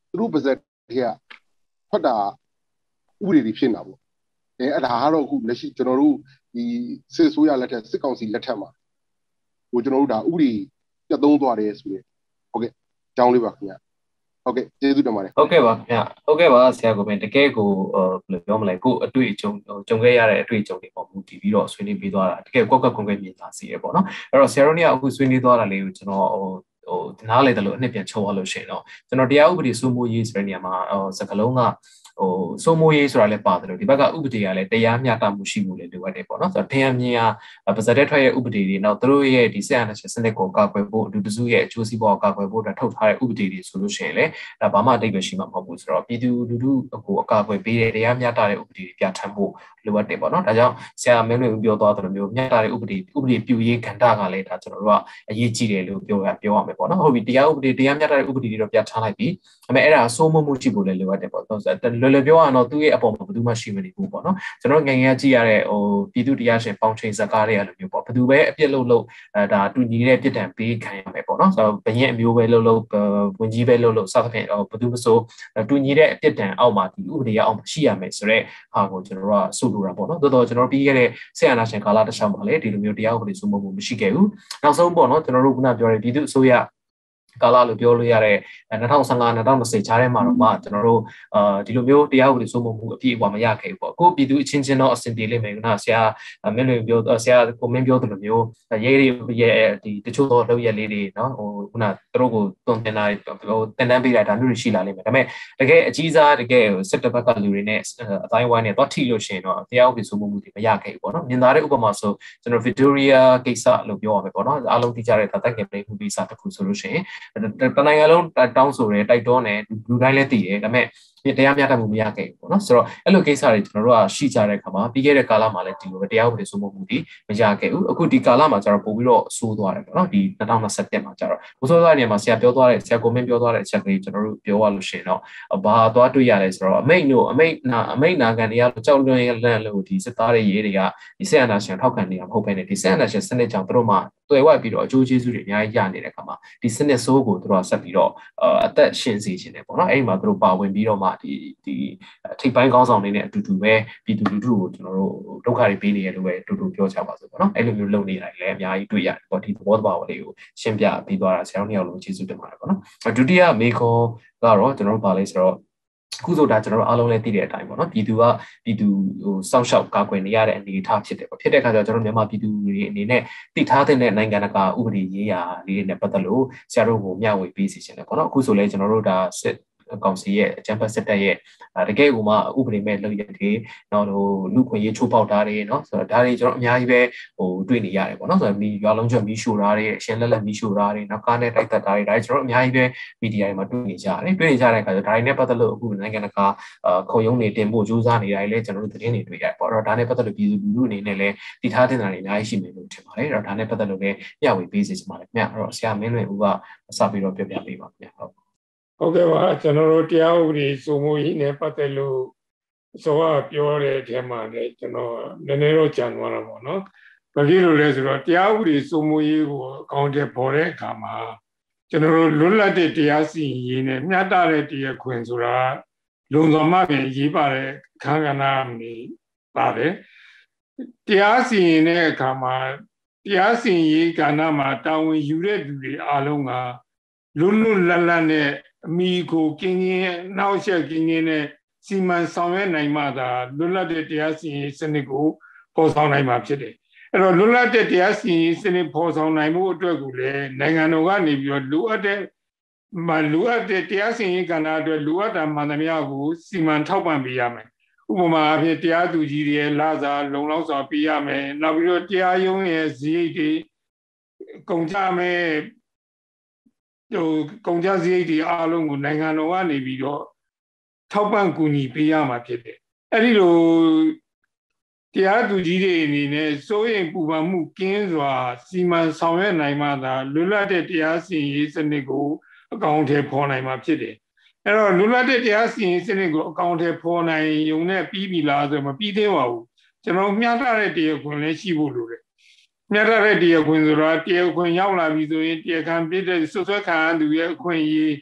သူတို့ပါဇက်တွေကထွက်တာဥပဒေတွေဖြစ်နေတာပေါ့အဲအဲ့ဒါကတော့အခုလက်ရှိကျွန်တော်တို့ဒီစစ်ဆိုးရလက်ထက်စစ်ကောင်စီလက်ထက်မှာဟိုကျွန်တော်တို့ဒါဥပဒေပြတ်သုံးသွားတယ်ဆိုရင်ဟုတ်ကဲ့အကြောင်းလေးပါခင်ဗျဟုတ်ကဲ့ကျေးဇူးတင်ပါတယ်ဟုတ်ကဲ့ပါခင်ဗျဟုတ်ကဲ့ပါဆရာကိုပင်တကယ်ကိုဘယ်လိုပြောမလဲကိုအတွေ့အကြုံကြုံခဲ့ရတဲ့အတွေ့အကြုံတွေပေါ်မူတည်ပြီးတော့ဆွေးနွေးပေးသွားတာတကယ်ကွက်ကွက်ကွန်ကွက်မြင်သာစီရပေါ့နော်အဲ့တော့ဆရာတို့ကအခုဆွေးနွေးသွားတာလေးကိုကျွန်တော်ဟိုဟိုနားလေတယ်လို့အနှစ်ပြန်ချုပ်ရလို့ရှိရင်တော့ကျွန်တော်တရားဥပဒေစိုးမိုးရေးဆိုတဲ့နေရာမှာစကလုံးကဟိုစိုးမိုးရေးဆိုတာလည်းပါတယ်လို့ဒီဘက်ကဥပဒေကလည်းတရားမျှတမှုရှိမှုလည်းလိုအပ်တယ်ပေါ့နော်ဆိုတော့ထင်ရမြင်ရပါဇက်တဲ့ထွက်ရဲ့ဥပဒေတွေနောက်သူတို့ရဲ့ဒီဆက်အနာရှင်စနစ်ကိုကာကွယ်ဖို့အတူတစုရဲ့အကျိုးစီးပွားကိုကာကွယ်ဖို့အတွက်ထုတ်ထားတဲ့ဥပဒေတွေဆိုလို့ရှိရင်လည်းဒါဘာမှအတိတ်ပဲရှိမှာမဟုတ်ဘူးဆိုတော့ပြည်သူလူထုကိုအကာအကွယ်ပေးတဲ့တရားမျှတတဲ့ဥပဒေတွေပြဋ္ဌာန်းဖို့လိုအပ်တယ်ပေါ့နော်ဒါကြောင့်ဆရာမင်းလွင်ပြောသွားသလိုမျိုးမျှတတဲ့ဥပဒေဥပဒေပြုရေးကဏ္ဍကလည်းဒါကျွန်တော်တို့ကအရေးကြီးတယ်လို့ပြောရပြောရမယ်ပေါ့နော်ဟုတ်ပြီတရားဥပဒေတရားမျှတတဲ့ဥပဒေတွေတော့ပြဋ္ဌာန်းလိုက်ပြီဒါပေမဲ့အဲ့ဒါစိုးမိုးမှုရှိဖို့လည်းလိုအပ်တယ်ပေါ့ဆိုတော့လွယ်လွယ်ပြောရအောင်သူ့ရဲ့အပေါ်မှာဘယ်သူမှရှိမနေဘူးပေါ့နော်ကျွန်တော်ငငယ်ကြည့်ရတဲ့ဟိုပြည်သူတရားရှင်ပေါင်းချိန်ဇကားတွေကလိုမျိုးပေါ့ဘယ်သူပဲအပြစ်လုပ်လို့အဲဒါတူညီတဲ့ပြစ်ဒဏ်ပေးခံရမယ်ပေါ့နော်ဆိုတော့ဘရင်အမျိုးပဲလုပ်လို့ဝင်ကြီးပဲလုပ်လို့စသဖြင့်ဘယ်သူမဆိုတူညီတဲ့အပြစ်ဒဏ်အောက်မှာဒီဥပဒေရအောက်မှာရှိရမယ်ဆိုတော့ဟာကိုကျွန်တော်တို့ကဆိုလိုတာပေါ့နော်တော်တော်ကျွန်တော်ပြီးခဲ့တဲ့ဆရာနာရှင်ကာလတစ်လျှောက်မှာလည်းဒီလိုမျိုးတရားဥပဒေစိုးမိုးမှုမရှိခဲ့ဘူးနောက်ဆုံးပေါ့နော်ကျွန်တော်တို့ခုနပြောတဲ့ပြည်သူအစိုးရကာလလို့ပြောလို့ရတဲ့၂၀၁၅ ၂၀၂၀ကြားထဲမှာတော့မှကျွန်တော်တို့အာဒီလိုမျိုးတရားဥပဒေစိုးမိုးမှုအပြည့်အဝမရခဲ့ဘူးပေါ့ကိုပြည်သူအချင်းချင်းတော့အဆင်ပြေလိမ့်မယ်ခုနဆရာမင်းလွင်ပြောဆရာကိုမင်းပြောသလိုမျိုးရေးရေးရဲ့ဒီတချို့သောလုပ်ရက်လေးတွေနော်ဟိုခုနသူတို့ကိုတွန်းတင်တာဟိုတင်တန်းပေးတာဒါမျိုးတွေရှိလာလိမ့်မယ်ဒါပေမဲ့တကယ်အကြီးစားတကယ်စစ်တပ်ဘက်ကလူတွေနဲ့အတိုင်းဝိုင်းနဲ့တော့ထိလို့ရှိရင်တော့တရားဥပဒေစိုးမိုးမှုတွေမရခဲ့ဘူးပေါ့နော်မြင်သာတဲ့ဥပမာဆိုကျွန်တော် Victoria ကိစ္စလို့ပြောရမယ်ပေါ့နော်အားလုံးသိကြတဲ့ဒါတက်ငယ်ပလေးမှုကိစ္စတစ်ခုဆိုလို့ရှိရင်တနိုင်ငံလုံးတောင်းဆိုတယ်တိုက်တွန်းတယ်လူတိုင်းလည်းသိတယ်ဒါပေမဲ့တရားမျှတမှုမရခဲ့ဘူးပေါ့နော်ဆိုတော့အဲ့လိုကိစ္စတွေကျွန်တော်တို့ကရှိကြတဲ့အခါမှာပြီးခဲ့တဲ့ကာလမှာလည်းဒီလိုပဲတရားဥပဒေစိုးမိုးမှုတွေမရခဲ့ဘူးအခုဒီကာလမှာကျတော့ပို့ပြီးတော့ဆိုးသွားတယ်ပေါ့နော်ဒီ၂၀၂၁မှာကျတော့ဘိုးဆိုးသွားတဲ့နေရာမှာဆရာပြောသွားတဲ့ဆရာကိုမင်းပြောသွားတဲ့အချက်ကလေးကျွန်တော်တို့ပြောရလို့ရှိရင်တော့ဘာသွားတွေ့ရလဲဆိုတော့အမိတ်တို့အမိတ်နာအမိတ်နာခံတရားကြောက်လွန်ရလန့်လို့ဒီစစ်သားတွေရေးတွေကဒီဆက်အနာရှင်ထောက်ခံနေတာမဟုတ်ဘဲနဲ့ဒီဆက်အနာရှင်စနစ်ကြောင့်တို့မှတွေ့ဝပြီးတော့အကျိုးကျေးဇူးတွေအများကြီးရနေတဲ့အခါမှာဒီစနစ်ဆိုးကိုတို့ကဆက်ပြီးတော့အသက်ရှင်စေခြင်းတယ်ပေါ့နော်အဲ့ဒီမှာတို့ပါဝင်ပြီးတော့မှဒီဒီထိပ်ပိုင်းကောင်းဆောင်တွေနဲ့အတူတူပဲပြည်သူလူထုကိုကျွန်တော်တို့ဒုက္ခတွေပေးနေရလို့ပဲတူတူပြောချပါစို့ပေါ့နော်အဲ့လိုမျိုးလုပ်နေတယ်လည်းအများကြီးတွေ့ရတယ်ပေါ့ဒီသဘောတဘာဝလေးကိုရှင်းပြပြီးသွားတာဆရာတို့နှစ်ယောက်လုံးကျေးဇူးတင်ပါတယ်ပေါ့နော်ဒုတိယမေခွန်းကတော့ကျွန်တော်တို့ပါလဲဆိုတော့အခုဆိုတာကျွန်တော်တို့အားလုံးလည်းသိတဲ့အတိုင်းပေါ့နော်ပြည်သူကပြည်သူဟိုစောင့်ရှောက်ကာကွယ်နေရတဲ့အနေအထားဖြစ်တယ်ပေါ့ဖြစ်တဲ့အခါကျတော့ကျွန်တော်တို့မြန်မာပြည်သူတွေအနေနဲ့သိထားတဲ့နိုင်ငံတကာဥပဒေရေးရာလေးတွေနဲ့ပတ်သက်လို့ဆရာတို့ကိုမျှဝေပေးစီခြင်းတယ်ပေါ့နော်အခုဆိုလဲကျွန်တော်တို့ဒါစစ်ကောင်စီရဲ့အကြမ်းဖက်စစ်တပ်ရဲ့တကယ်ကိုမှဥပဒေမဲ့လုပ်ရတဲ့နောက်ဟိုလူခွင့်ရေးချိုးပေါက်တာတွေเนาะဆိုတော့ဒါတွေကျွန်တော်အများကြီးပဲဟိုတွေ့နေရတယ်ပေါ့เนาะဆိုတော့ဒီရွာလုံးကျွတ်မီးရှို့တာတွေအရှင်လက်လက်မီးရှို့တာတွေနောက်ကားနဲ့တိုက်သက်တာတွေဒါတွေကျွန်တော်အများကြီးပဲမီဒီယာတွေမှာတွေ့နေကြတယ်တွေ့နေကြတဲ့အခါကျတော့ဒါတွေနဲ့ပတ်သက်လို့အခုနိုင်ငံတကာခုံရုံးတွေတင်ဖို့ကြိုးစားနေရတယ်လေကျွန်တော်တို့သတင်းတွေတွေ့ရတယ်ပေါ့အဲ့တော့ဒါနဲ့ပတ်သက်လို့ပြည်သူလူထုအနေနဲ့လည်းတည်ထားတဲ့နေရာတွေအများကြီးရှိမယ်လို့ထင်ပါတယ်အဲ့တော့ဒါနဲ့ပတ်သက်လို့လည်းမျှဝေပေးစီချင်ပါတယ်ခင်ဗျအဲ့တော့ဆရာမင်းလွင်ဦးကစပြီးတော့ပြပြပေးပါခင်ဗျဟုတ်ဟုတ်ကဲ့ပါကျွန်တော်တို့တရားဥပဒေစိုးမိုးရေးနဲ့ပတ်သက်လို့ဆိုတော့ပြောတဲ့အထက်မှာလည်းကျွန်တော်နည်းနည်းတော့ကြံသွားတာပေါ့နော်။ဘာဖြစ်လို့လဲဆိုတော့တရားဥပဒေစိုးမိုးရေးကိုအကောင့်ထဲပေါ်တဲ့အခါမှာကျွန်တော်တို့လွတ်လပ်တဲ့တရားစီရင်ရေးနဲ့မျှတတဲ့တရားခွင့်ဆိုတာလုံခြုံမှပဲရေးပါတဲ့ခန်းကဏ္ဍနေပါတယ်။တရားစီရင်တဲ့အခါမှာတရားစီရင်ရေးကဏ္ဍမှာတာဝန်ယူတဲ့လူတွေအားလုံးကလွတ်လွတ်လပ်လပ်နဲ့အမိကိုကင်းကင်းနောက်ရက်ကင်းကင်းနဲ့စီမံဆောင်ရွက်နိုင်မှသာလွတ်လပ်တဲ့တရားစီရင်စနစ်ကိုပေါ်ဆောင်နိုင်မှာဖြစ်တယ်။အဲ့တော့လွတ်လပ်တဲ့တရားစီရင်စနစ်ပေါ်ဆောင်နိုင်မှုအတွက်ကိုလည်းနိုင်ငံတော်ကနေပြီးတော့လိုအပ်တဲ့မလိုအပ်တဲ့တရားစီရင်ကဏ္ဍအတွက်လိုအပ်တာမှန်သမျှကိုစီမံထောက်ပံ့ပေးရမယ်။ဥပမာအဖြစ်တရားသူကြီးတွေရဲ့လစာလုံလောက်စွာပေးရမယ်။နောက်ပြီးတော့တရားရုံးရဲ့ဈေးတွေကုန်ကြမယ်ဟိုကုန်ကြစရိတ်တွေအားလုံးကိုနိုင်ငံတော်ကနေပြီးတော့ထောက်ပံ့ကူညီပေးရမှာဖြစ်တယ်။အဲဒီလိုတရားသူကြီးတွေအနေနဲ့စိုးရိမ်ပူပန်မှုကင်းစွာစီမံဆောင်ရွက်နိုင်မှသာလွတ်လပ်တဲ့တရားစီရင်ရေးစနစ်ကိုအကောင့်ထဲပေါ်နိုင်မှာဖြစ်တယ်။အဲတော့လွတ်လပ်တဲ့တရားစီရင်ရေးစနစ်ကိုအကောင့်ထဲပေါ်နိုင်ရုံနဲ့ပြီးပြီလားဆိုမပြီးသေးပါဘူး။ကျွန်တော်မျှတတဲ့တရားခွင့်လည်းရှိဖို့လိုတယ်။မျှတတဲ့တရားခွင့်ဆိုတာတရားခွင့်ရောက်လာပြီဆိုရင်တရားခံပြည့်တဲ့ဆွဆွဲခံရသူရဲ့အခွင့်အရေး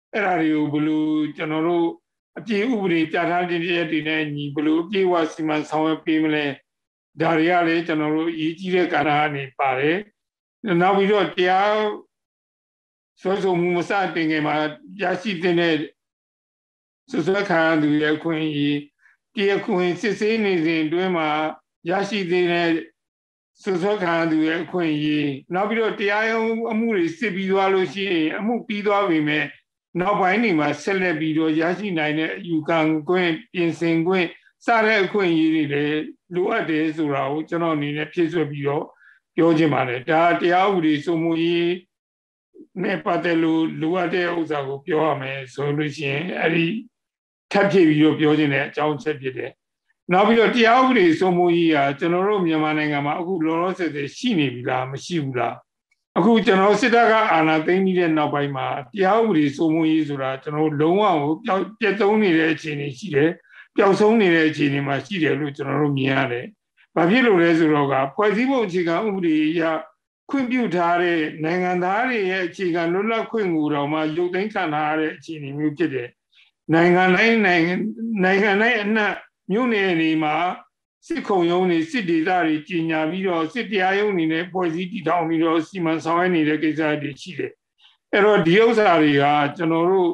အဲ့ဒါတွေကိုဘယ်လိုကျွန်တော်တို့အပြည့်ဥပဒေပြဋ္ဌာန်းတဲ့ရည်တည်နဲ့ညီဘယ်လိုအပြည့်အဝစီမံဆောင်ရွက်ပေးမလဲဒါတွေကလည်းကျွန်တော်တို့အရေးကြီးတဲ့ကာလကနေပါတယ်နောက်ပြီးတော့တရားဆွဲဆိုမှုမစတင်ခင်မှာရရှိတဲ့ဆွဆွဲခံသူရဲ့ခွင့်ရတရားခွင့်စစ်ဆေးနေစဉ်အတွင်းမှာရရှိတဲ့ဆွဆွဲခံသူရဲ့ခွင့်ရနောက်ပြီးတော့တရားရုံးအမှုတွေစစ်ပြီးသွားလို့ရှိရင်အမှုပြီးသွားပြီမဲ့နောက်ပိုင်းနေမှာဆက်လက်ပြီးတော့ရရှိနိုင်တဲ့အယူခံခွင့်ပြင်ဆင်ခွင့်စတဲ့အခွင့်အရေးတွေလည်းလိုအပ်တယ်ဆိုတာကိုကျွန်တော်အနေနဲ့ဖြည့်ဆွတ်ပြီးတော့ပြောချင်ပါတယ်ဒါတရားဥပဒေစိုးမိုးရေးနဲ့ပတ်သက်လို့လိုအပ်တဲ့ဥစ္စာကိုပြောရမယ်ဆိုလို့ရှိရင်အဲ့ဒီထပ်ဖြည့်ပြီးတော့ပြောချင်တဲ့အကြောင်းချက်ဖြစ်တယ်နောက်ပြီးတော့တရားဥပဒေစိုးမိုးရေးဟာကျွန်တော်တို့မြန်မာနိုင်ငံမှာအခုလောလောဆယ်ဆယ်ရှိနေပြီလားမရှိဘူးလားအခုကျွန်တော်စစ်တပ်ကအာဏာသိမ်းပြီးတဲ့နောက်ပိုင်းမှာတရားဥပဒေစိုးမိုးရေးဆိုတာကျွန်တော်လုံးဝကိုပျောက်ပြတ်သုံးနေတဲ့အခြေအနေရှိတယ်ပျောက်ဆုံးနေတဲ့အခြေအနေမှာရှိတယ်လို့ကျွန်တော်တို့မြင်ရတယ်။ဘာဖြစ်လို့လဲဆိုတော့ကဖွဲ့စည်းပုံအခြေခံဥပဒေအရခွင့်ပြုထားတဲ့နိုင်ငံသားတွေရဲ့အခြေခံလွတ်လပ်ခွင့်ကိုတော့မှရုပ်သိမ်းခံထားရတဲ့အခြေအနေမျိုးဖြစ်တယ်။နိုင်ငံတိုင်းနိုင်ငံနိုင်ငံတိုင်းအနှံ့မြို့နယ်တွေမှာစစ်ခုံရုံးတွေစစ်ဒေသတွေကြီးညာပြီးတော့စစ်တရားရုံးတွေနဲ့ဖွဲ့စည်းတည်ထောင်ပြီးတော့စီမံဆောင်ရွက်နေတဲ့ကိစ္စတွေရှိတယ်။အဲ့တော့ဒီဥစ္စာတွေကကျွန်တော်တို့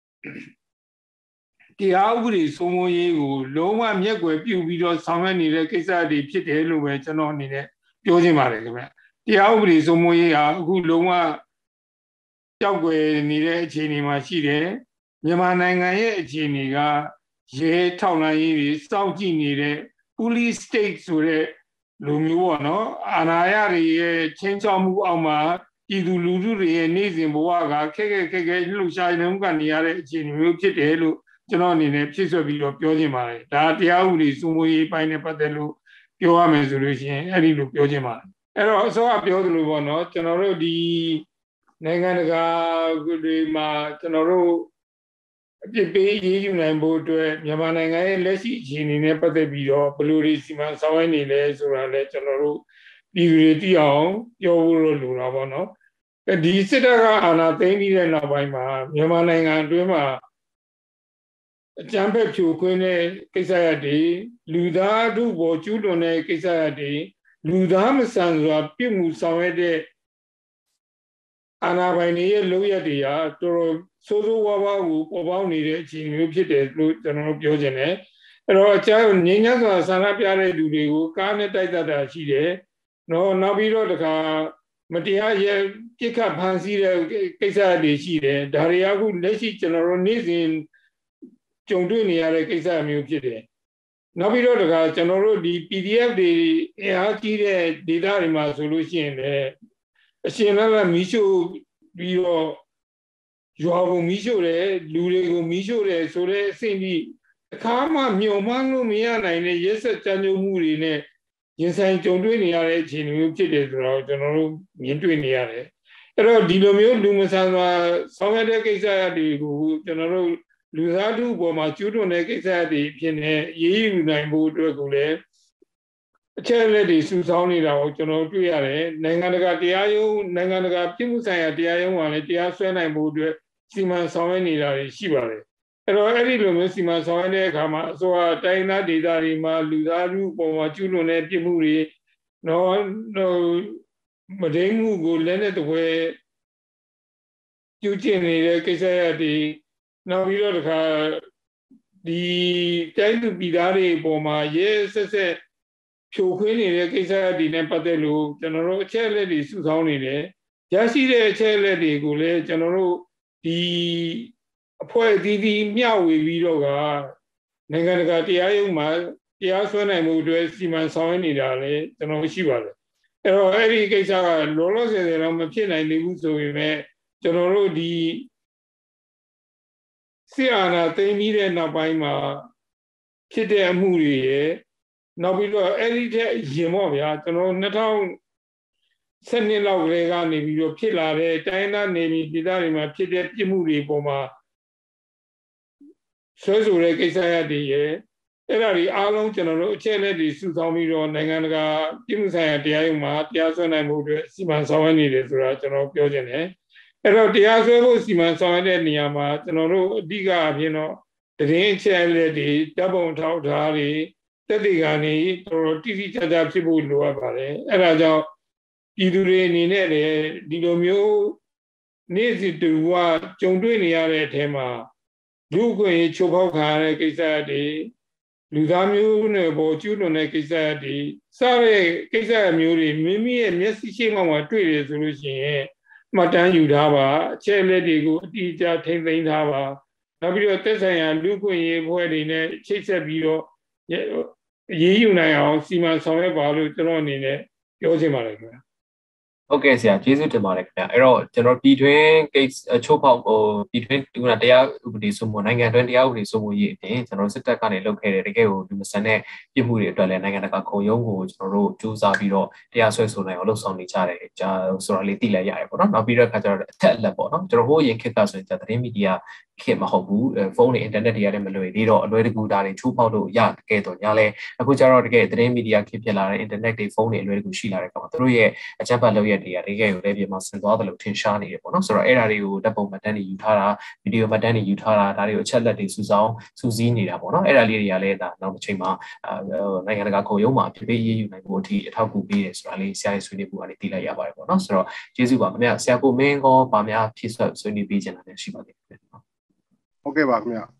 တရားဥပဒေစိုးမိုးရေးကိုလုံးဝမျက်ကွယ်ပြုပြီးတော့ဆောင်ရွက်နေတဲ့ကိစ္စတွေဖြစ်တယ်လို့ပဲကျွန်တော်အနေနဲ့ပြောချင်ပါတယ်ခင်ဗျ။တရားဥပဒေစိုးမိုးရေးဟာအခုလုံးဝကြောက်ွယ်နေတဲ့အခြေအနေမှာရှိတယ်။မြန်မာနိုင်ငံရဲ့အခြေအနေကရဲထောက်လှမ်းရေးတွေစောင့်ကြည့်နေတဲ့ police state ဆိုတဲ့လူမျိုးပေါ့နော်အာဏာရတွေရဲ့ချင်းချောက်မှုအောက်မှာပြည်သူလူထုတွေရဲ့နေ့စဉ်ဘဝကခက်ခက်ခက်ခဲလှုပ်ရှားနေမှုကနေရတဲ့အခြေအနေမျိုးဖြစ်တယ်လို့ကျွန်တော်အနေနဲ့ဖြည့်ဆွတ်ပြီးတော့ပြောချင်ပါတယ်ဒါတရားဥပဒေစိုးမိုးရေးပိုင်းနဲ့ပတ်သက်လို့ပြောရမယ်ဆိုလို့ရှိရင်အဲ့ဒီလိုပြောချင်ပါတယ်အဲ့တော့အစောကပြောသလိုပေါ့နော်ကျွန်တော်တို့ဒီနိုင်ငံတကာတွေမှာကျွန်တော်တို့အပြစ်ပေးရေးယူနိုင်ဖို့အတွက်မြန်မာနိုင်ငံရဲ့လက်ရှိအခြေအနေနဲ့ပတ်သက်ပြီးတော့ဘယ်လိုတွေစီမံဆောင်ရွက်နေလဲဆိုတာလည်းကျွန်တော်တို့ပြည်သူတွေသိအောင်ပြောဖို့လိုတာပေါ့နော်ဒီစစ်တပ်ကအာဏာသိမ်းပြီးတဲ့နောက်ပိုင်းမှာမြန်မာနိုင်ငံအတွင်းမှာအကြမ်းဖက်ဖြိုခွင်းတဲ့ကိစ္စရပ်တွေလူသားထုပေါ်ကျူးလွန်တဲ့ကိစ္စရပ်တွေလူသားမဆန်စွာပြစ်မှုဆောင်ရွက်တဲ့အာဏာပိုင်တွေရဲ့လုပ်ရက်တွေဟာတော်တော်ဆိုးဆိုးဝါးဝါးကိုပေါ်ပေါက်နေတဲ့အခြေအနေမျိုးဖြစ်တယ်လို့ကျွန်တော်တို့ပြောချင်တယ်အဲ့တော့အကြမ်းငြိမ်းချမ်းစွာဆန္ဒပြတဲ့လူတွေကိုကားနဲ့တိုက်တတ်တာရှိတယ်နော်နောက်ပြီးတော့တခါမတရားရဲ့ပြစ်ခတ်ဖန်ဆီးတဲ့ကိစ္စတွေရှိတယ်ဒါတွေအခုလက်ရှိကျွန်တော်တို့နေ့စဉ်ကြုံတွေ့နေရတဲ့ကိစ္စမျိုးဖြစ်တယ်နောက်ပြီးတော့တခါကျွန်တော်တို့ဒီ P D F တွေအင်အားကြီးတဲ့ data တွေမှာဆိုလို့ရှိရင်လည်းအရှင်လတ်မီးရှို့ပြီးတော့ရွာကိုမီးရှို့တယ်လူတွေကိုမီးရှို့တယ်ဆိုတဲ့အဆင့်ကြီးအခါမှမျှော်မှန်းလို့မရနိုင်တဲ့ရက်စက်ကြမ်းကြုတ်မှုတွေနဲ့ရင်ဆိုင်ကြုံတွေ့နေရတဲ့အခြေအနေမျိုးဖြစ်တယ်ဆိုတော့ကျွန်တော်တို့မြင်တွေ့နေရတယ်အဲ့တော့ဒီလိုမျိုးလူမဆန်စွာဆောင်ရွက်တဲ့ကိစ္စတွေကိုကျွန်တော်တို့လူသားထုပေါ်မှာကျူးလွန်တဲ့ကိစ္စတွေဖြစ်နေရေးယူနိုင်ဖို့အတွက်ကိုလည်းအချက်လက်တွေစုဆောင်းနေတာကိုကျွန်တော်တွေ့ရတယ်နိုင်ငံတကာတရားရုံးနိုင်ငံတကာပြည်မှုဆိုင်ရာတရားရုံးကလည်းတရားစွဲနိုင်ဖို့အတွက်စီမံဆောင်ရွက်နေတာတွေရှိပါတယ်အဲ့တော့အဲ့ဒီလိုမျိုးစီမံဆောင်ရွက်တဲ့အခါမှာအစိုးရတိုင်းသားဒေသတွေမှာလူသားထုပေါ်မှာကျူးလွန်တဲ့ပြစ်မှုတွေနော်မဒိမှုကိုလည်းနဲ့တဝဲကျူးကျင်နေတဲ့ကိစ္စရပ်တွေနောက်ပြီးတော့တခါဒီတိုင်းသူပြည်သားတွေပေါ်မှာရဲဆက်ဆက်ဖြိုခွင်းနေတဲ့ကိစ္စတွေနဲ့ပတ်သက်လို့ကျွန်တော်တို့အချက်အလက်တွေစုဆောင်းနေတယ်ရရှိတဲ့အချက်အလက်တွေကိုလည်းကျွန်တော်တို့ဒီအဖွဲ့အသီးသီးမျှဝေပြီးတော့ကနိုင်ငံတကာတရားရုံးမှာတရားစွဲနိုင်မှုအတွက်စီမံဆောင်ရွက်နေတာလည်းကျွန်တော်ရှိပါတယ်အဲ့တော့အဲ့ဒီကိစ္စကလောလောဆယ်ဆယ်တော့မဖြစ်နိုင်သေးဘူးဆိုပေမဲ့ကျွန်တော်တို့ဒီဆီအာနာသိမ်းပြီးတဲ့နောက်ပိုင်းမှာဖြစ်တဲ့အမှုတွေရဲ့နောက်ပြီးတော့အဲ့ဒီတဲ့ရင်ပေါ့ဗျာကျွန်တော်နှစ်ထောင်ဆယ်နှစ်လောက်ကလေးကနေပြီးတော့ဖြစ်လာတဲ့တိုင်းသားနေပြည်ဒေသတွေမှာဖြစ်တဲ့ပြစ်မှုတွေပေါ်မှာဆွဲဆိုတဲ့ကိစ္စရပ်တွေရဲ့အဲ့ဒါတွေအားလုံးကျွန်တော်တို့အချက်လက်တွေစုဆောင်းပြီးတော့နိုင်ငံတကာပြစ်မှုဆိုင်ရာတရားရုံးမှာတရားစွဲနိုင်မှုအတွက်စီမံဆောင်ရွက်နေတယ်ဆိုတာကျွန်တော်ပြောချင်တယ်အဲ့တော့တရားစွဲဖို့စီမံဆောင်ရွက်တဲ့နေရာမှာကျွန်တော်တို့အဓိကအဖြစ်တော့တရင်ချက်လက်တွေတပ်ပုံထောက်ထားတွေတက်တွေကနေတော်တော်တိတိကျကျဖြစ်ဖို့လိုအပ်ပါတယ်အဲ့ဒါကြောင့်ပြည်သူတွေအနေနဲ့လည်းဒီလိုမျိုးနေ့စဉ်တူကကြုံတွေ့နေရတဲ့အထဲမှာလူ့ကိုယ်ရေးချိုးဖောက်ခံရတဲ့ကိစ္စတွေလူသားမျိုးနဲ့ပေါ်ကျူးလွန်တဲ့ကိစ္စတွေစတဲ့ကိစ္စမျိုးတွေမိမိရဲ့မျက်စိရှိမှမှာတွေ့ရဆိုလို့ရှိရင်မှတ်တမ်းယူထားပါအချက်အလက်တွေကိုအတိအကျထိမ့်သိမ်းထားပါနောက်ပြီးတော့သက်ဆိုင်ရာလူ့ကိုယ်ရေးအဖွဲ့တွေနဲ့ချိတ်ဆက်ပြီးတော့အရေးယူနိုင်အောင်စီမံဆောင်ရွက်ပါလို့ကျွန်တော်အနေနဲ့ပြောချင်ပါတယ်ခင်ဗျာဟုတ်ကဲ့ဆရာကျေးဇူးတင်ပါတယ်ခင်ဗျာအဲ့တော့ကျွန်တော်ပြည်တွင်း case အချို့ပေါက်ဟိုပြည်တွင်းဒီကတရားဥပဒေစိုးမိုးနိုင်ငံတွင်းတရားဥပဒေစိုးမိုးရေးအပြင်ကျွန်တော်စစ်တပ်ကနေလုပ်ခဲ့တဲ့တကယ်ကိုဒီမဆန်တဲ့ပြည်မှုတွေအတွက်လည်းနိုင်ငံတကာခုံရုံးကိုကျွန်တော်တို့စူးစမ်းပြီးတော့တရားစွဲဆိုနိုင်အောင်လှုပ်ဆောင်နေကြတယ်ကြာဆိုတော့လေးသိလိုက်ရတယ်ပေါ့နော်နောက်ပြီးတော့ခါကျတော့အထက်အလက်ပေါ့နော်ကျွန်တော်ဟိုအရင်ခေတ်ကဆိုရင်သတင်းမီဒီယာခေတ်မဟုတ်ဘူးဖုန်းနဲ့အင်တာနက်တွေကလည်းမလွယ်သေးတော့အလွယ်တကူဒါတွေချိုးဖောက်လို့ရတကယ်တော့ညာလဲအခုကျတော့တကယ်သတင်းမီဒီယာခေတ်ဖြစ်လာတဲ့အင်တာနက်တွေဖုန်းတွေအလွယ်တကူရှိလာတဲ့ကောင်သူတို့ရဲ့အကြမ်းဖက်လုပ်ရက်တွေကတကယ်ကိုလည်းပြင်မှာဆင်သွားတယ်လို့ထင်ရှားနေတယ်ပေါ့နော်ဆိုတော့အဲ့ဒါတွေကိုဓာတ်ပုံမှတ်တမ်းတွေယူထားတာဗီဒီယိုမှတ်တမ်းတွေယူထားတာဒါတွေကိုအချက်လက်တွေစုဆောင်းစုစည်းနေတာပေါ့နော်အဲ့ဒါလေးတွေကလည်းဒါနောက်တစ်ချိန်မှာနိုင်ငံတကာခုံရုံးမှာဖြစ်ဖြစ်ရေးယူနိုင်ဖို့အထိအထောက်အကူပေးတယ်ဆိုတာလေးဆရာရဲ့ဆွေးနွေးမှုကနေသိလိုက်ရပါတယ်ပေါ့နော်ဆိုတော့ကျေးဇူးပါခင်ဗျဆရာကိုမင်းကောဗာများဖြည့်ဆွတ်ဆွေးနွေးပေးခြင်းလည်းရှိပါသေးတယ်ဟုတ်ကဲ့ပါခင်ဗျဟို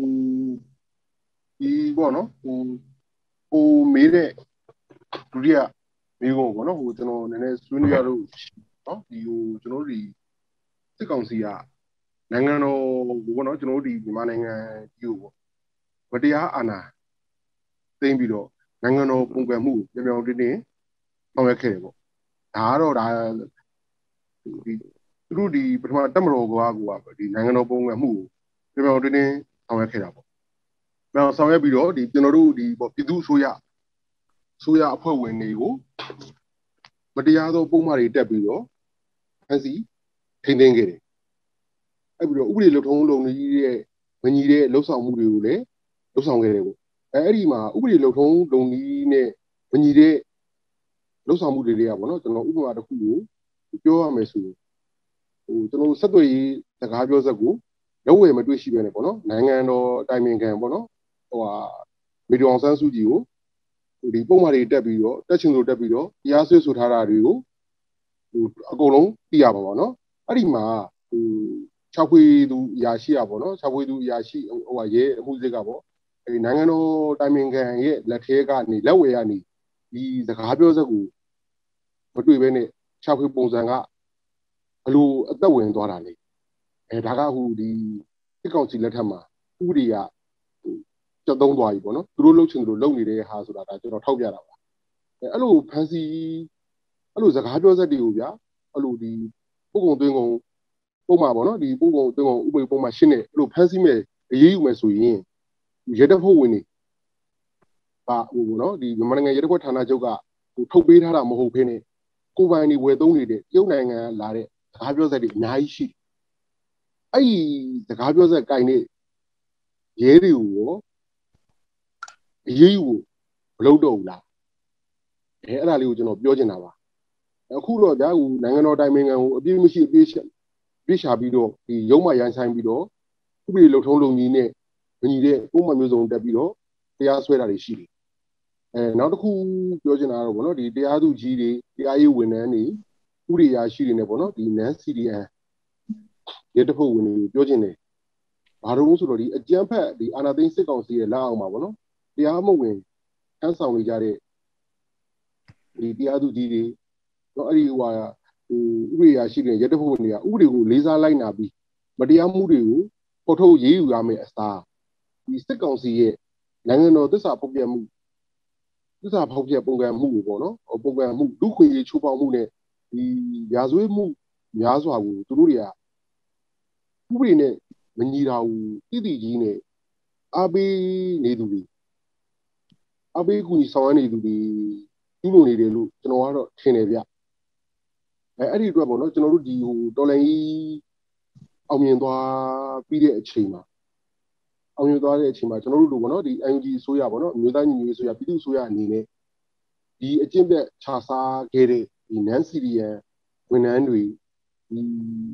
ဒီပေါ့နော်ဟိုဟိုမေးတဲ့ဒုတိယမေးခွန်းပေါ့နော်ဟိုကျွန်တော်နည်းနည်းဆွေးနွေးရလို့နော်ဒီဟိုကျွန်တော်တို့ဒီစစ်ကောင်စီကနိုင်ငံတော်ဘောနော်ကျွန်တော်တို့ဒီမြန်မာနိုင်ငံကြီးကိုပေါ့မတရားအာဏာသိမ်းပြီးတော့နိုင်ငံတော်ပုံကွယ်မှုပြောင်ပြောင်တင်းတင်းဆောင်ရွက်ခဲ့တယ်ပေါ့ဒါကတော့ဒါဒီသူတို့ဒီပထမတက်မတော်ကွာကွာဒီနိုင်ငံတော်ပုံကွယ်မှုကိုပြောင်ပြောင်တင်းတင်းဆောင်ရွက်ခဲ့တာပေါ့ပြောင်ဆောင်ရွက်ပြီးတော့ဒီကျွန်တော်တို့ဒီပေါ့ပြည်သူ့အစိုးရအစိုးရအဖွဲ့ဝင်တွေကိုမတရားသောပုံမှန်တွေတက်ပြီးတော့ဖန်စီထိန်းသိမ်းခဲ့တယ်အဲ့ပြီးတော့ဥပဒေလုံထုံးလုံကြီးရဲ့မညီတဲ့လှုပ်ဆောင်မှုတွေကိုလည်းလှုပ်ဆောင်ခဲ့တယ်ပေါ့အဲအဲ့ဒီမှာဥပဒေလုံထုံးလုံကြီးနဲ့မညီတဲ့လှုပ်ဆောင်မှုတွေတွေကပေါ့နော်ကျွန်တော်ဥပမာတစ်ခုကိုပြောရမယ်ဆိုရင်ဟိုကျွန်တော်ဆက်သွယ်ရေးစကားပြောစက်ကိုလက်ဝယ်မတွေ့ရှိပဲနဲ့ပေါ့နော်နိုင်ငံတော်အတိုင်ပင်ခံပေါ့နော်ဟိုဟာမီဒီအောင်ဆန်းစုကြည်ကိုဒီပုံမှန်တွေတက်ပြီးတော့တက်ချင်လို့တက်ပြီးတော့တရားစွဲဆိုထားတာတွေကိုဟိုအကုန်လုံးသိရပါပါနော်အဲ့ဒီမှာဟို၆ခွေသူအရာရှိရပါတော့၆ခွေသူအရာရှိဟိုဟာရဲအမှုစစ်ကပေါ့အဲဒီနိုင်ငံတော်တိုင်ပင်ခံရဲ့လက်ထဲကနေလက်ဝယ်ကနေဒီစကားပြောစက်ကိုမတွေ့ဘဲနဲ့၆ခွေပုံစံကဘလို့အသက်ဝင်သွားတာလေအဲဒါကဟိုဒီစစ်ကောင်စီလက်ထက်မှာဥပဒေကကျက်သုံးသွားပြီပေါ့နော်သူတို့လှုပ်ချင်သူတို့လှုပ်နေတဲ့ဟာဆိုတာဒါကျွန်တော်ထောက်ပြတာပါအဲအဲ့လိုဖန်စီအဲ့လိုစကားပြောစက်တွေကိုဗျာအဲ့လိုဒီပုံကုံသွင်းကုန်ပုံမှာပေါ့နော်ဒီပုံကုံသွင်းကုန်ဥပဒေပုံမှာရှင်းနေအဲ့လိုဖန်စီမဲ့အရေးယူမယ်ဆိုရင်ရဲတပ်ဖွဲ့ဝင်တွေပါဟိုနော်ဒီမြန်မာနိုင်ငံရဲတပ်ဖွဲ့ဌာနချုပ်ကဟိုထုတ်ပေးထားတာမဟုတ်ဘဲနဲ့ကိုယ်ပိုင်တွေဝယ်သုံးနေတဲ့တရုတ်နိုင်ငံလာတဲ့စကားပြောစက်တွေအများကြီးရှိအဲ့ဒီစကားပြောစက်ကင်နေရဲတွေကိုရောအရေးယူမလုပ်တော့ဘူးလားအဲအဲ့ဒါလေးကိုကျွန်တော်ပြောချင်တာပါအခုတော့ဗျာဟိုနိုင်ငံတော်တိုင်ပင်ခံကိုအပြည့်မရှိအပြည့်ပြည့်ရှာပြီးတော့ဒီရုံးမှရန်ဆိုင်ပြီးတော့ဥပဒေလုံထုံးလုံကြီးနဲ့မညီတဲ့ပုံမှန်မျိုးစုံတက်ပြီးတော့တရားစွဲတာတွေရှိတယ်အဲနောက်တစ်ခုပြောချင်တာတော့ဗောနော်ဒီတရားသူကြီးတွေတရားရေးဝန်ထမ်းတွေဥပဒေရာရှိတွေနဲ့ဗောနော်ဒီ non C D N ရဲတပ်ဖွဲ့ဝင်တွေပြောချင်တယ်ဘာလို့ဆိုတော့ဒီအကြမ်းဖက်ဒီအာဏာသိမ်းစစ်ကောင်စီရဲ့လက်အောက်မှာဗောနော်တရားမဝင်ထမ်းဆောင်နေကြတဲ့ဒီတရားသူကြီးတွေတော့အဲ့ဒီဟိုဟာဟိုဥပဒေရာရှိတွေရဲတပ်ဖွဲ့ဝင်တွေကဥပဒေကိုလေးစားလိုက်နာပြီးမတရားမှုတွေကိုပေါ်ထုတ်ရေးယူရမယ်အစားဒီစစ်ကောင်စီရဲ့နိုင်ငံတော်သစ္စာဖောက်ပြမှုသစ္စာဖောက်ပြပုံကံမှုကိုပေါ့နော်ပုံကံမှုလူခွေရေးချိုးဖောက်မှုနဲ့ဒီရာဇဝတ်မှုများစွာကိုသူတို့တွေကဥပဒေနဲ့မညီတာကိုတိတိကြီးနဲ့အားပေးနေသူတွေအပေးကူညီဆောင်ရနေသူတွေပြုလုပ်နေတယ်လို့ကျွန်တော်ကတော့ထင်တယ်ဗျအဲအဲ့ဒီအတွက်ပေါ့နော်ကျွန်တော်တို့ဒီဟိုတော်လိုင်းကြီးအောင်မြင်သွားပြီးတဲ့အချိန်မှာအောင်မြင်သွားတဲ့အချိန်မှာကျွန်တော်တို့တို့ပေါ့နော်ဒီ N U G အစိုးရပေါ့နော်အမျိုးသားညီညွတ်ရေးအစိုးရပြည်သူ့အစိုးရအနေနဲ့ဒီအကျင့်ပြတ်ခြားစားခဲ့တဲ့ဒီ non C D N ဝန်ထမ်းတွေဒီ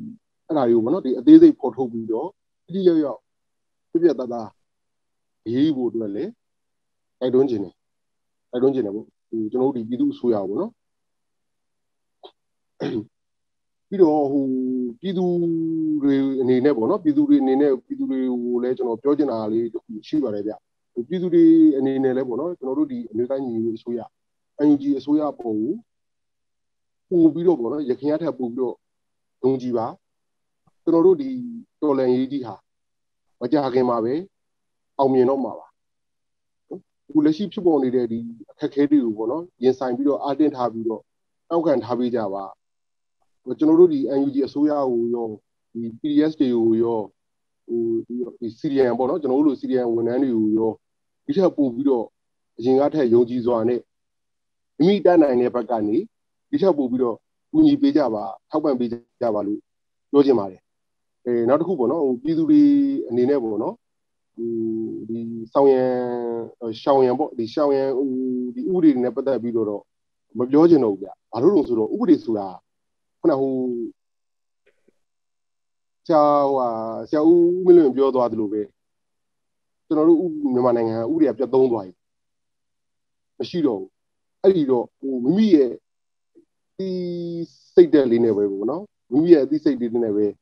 အဲ့ဒါတွေကိုပေါ့နော်ဒီအသေးစိတ်ပေါ်ထုတ်ပြီးတော့တိတိယောက်ယောက်ပြပြတသားရေးဖို့အတွက်လည်းတိုက်တွန်းခြင်းတယ်တိုက်တွန်းခြင်းတယ်ပေါ့ဒီကျွန်တော်တို့ဒီပြည်သူ့အစိုးရပေါ့နော်ပြီးတော့ဟိုပြည်သူတွေအနေနဲ့ပေါ့နော်ပြည်သူတွေအနေနဲ့ပြည်သူတွေကိုလည်းကျွန်တော်ပြောချင်တာလေးတခုရှိပါတယ်ဗျပြည်သူတွေအနေနဲ့လည်းပေါ့နော်ကျွန်တော်တို့ဒီအမျိုးသားညီညွတ်ရေးအစိုးရ အန် ယူ ဂျီ အစိုးရပုံကိုပို့ပြီးတော့ပေါ့နော်ရခိုင်ရထက်ပို့ပြီးတော့ဒုံကြည်ပါကျွန်တော်တို့ဒီတော်လန်ရေးကြီးဟာမကြခင်မှာပဲအောင်မြင်တော့မှာပါအခုလက်ရှိဖြစ်ပေါ်နေတဲ့ဒီအခက်အခဲတွေကိုပေါ့နော်ရင်ဆိုင်ပြီးတော့အတင်းထားပြီးတော့တောက်ခံထားပေးကြပါကျွန်တော်တို့ဒီ အန် ယူ ဂျီ အစိုးရကိုရောဒီ ပီ ဒီ အက်စ် တွေကိုရောဟိုဒီ စီ ဒီ အမ် ပေါ့နော်ကျွန်တော်တို့လို စီ ဒီ အမ် ဝန်ထမ်းတွေကိုရောဒီထက်ပို့ပြီးတော့အရင်ကထက်ယုံကြည်စွာနဲ့မိမိတတ်နိုင်တဲ့ဘက်ကနေဒီထက်ပို့ပြီးတော့ကူညီပေးကြပါထောက်ပံ့ပေးကြပါလို့ပြောချင်ပါတယ်အဲနောက်တစ်ခုပေါ့နော်ဟိုပြည်သူတွေအနေနဲ့ပေါ့နော်ဟိုဒီဆောင်ရန်ရှောင်းရန်ပေါ့ဒီရှောင်းရန်ဟိုဒီဥပဒေတွေနဲ့ပတ်သက်ပြီးတော့မပြောချင်တော့ဘူးဗျဘာလို့လဲဆိုတော့ဥပဒေဆိုတာခုနဟိုဆရာဟိုဆရာဦးမင်းလွင်ပြောသွားသလိုပဲကျွန်တော်တို့မြန်မာနိုင်ငံဥပဒေကပြတ်သုံးသွားပြီမရှိတော့ဘူးအဲ့ဒီတော့ဟိုမိမိရဲ့ဒီစိတ်တက်လေးနဲ့ပဲပေါ့နော်မိမိရဲ့အသိစိတ်လေးနဲ့ပဲ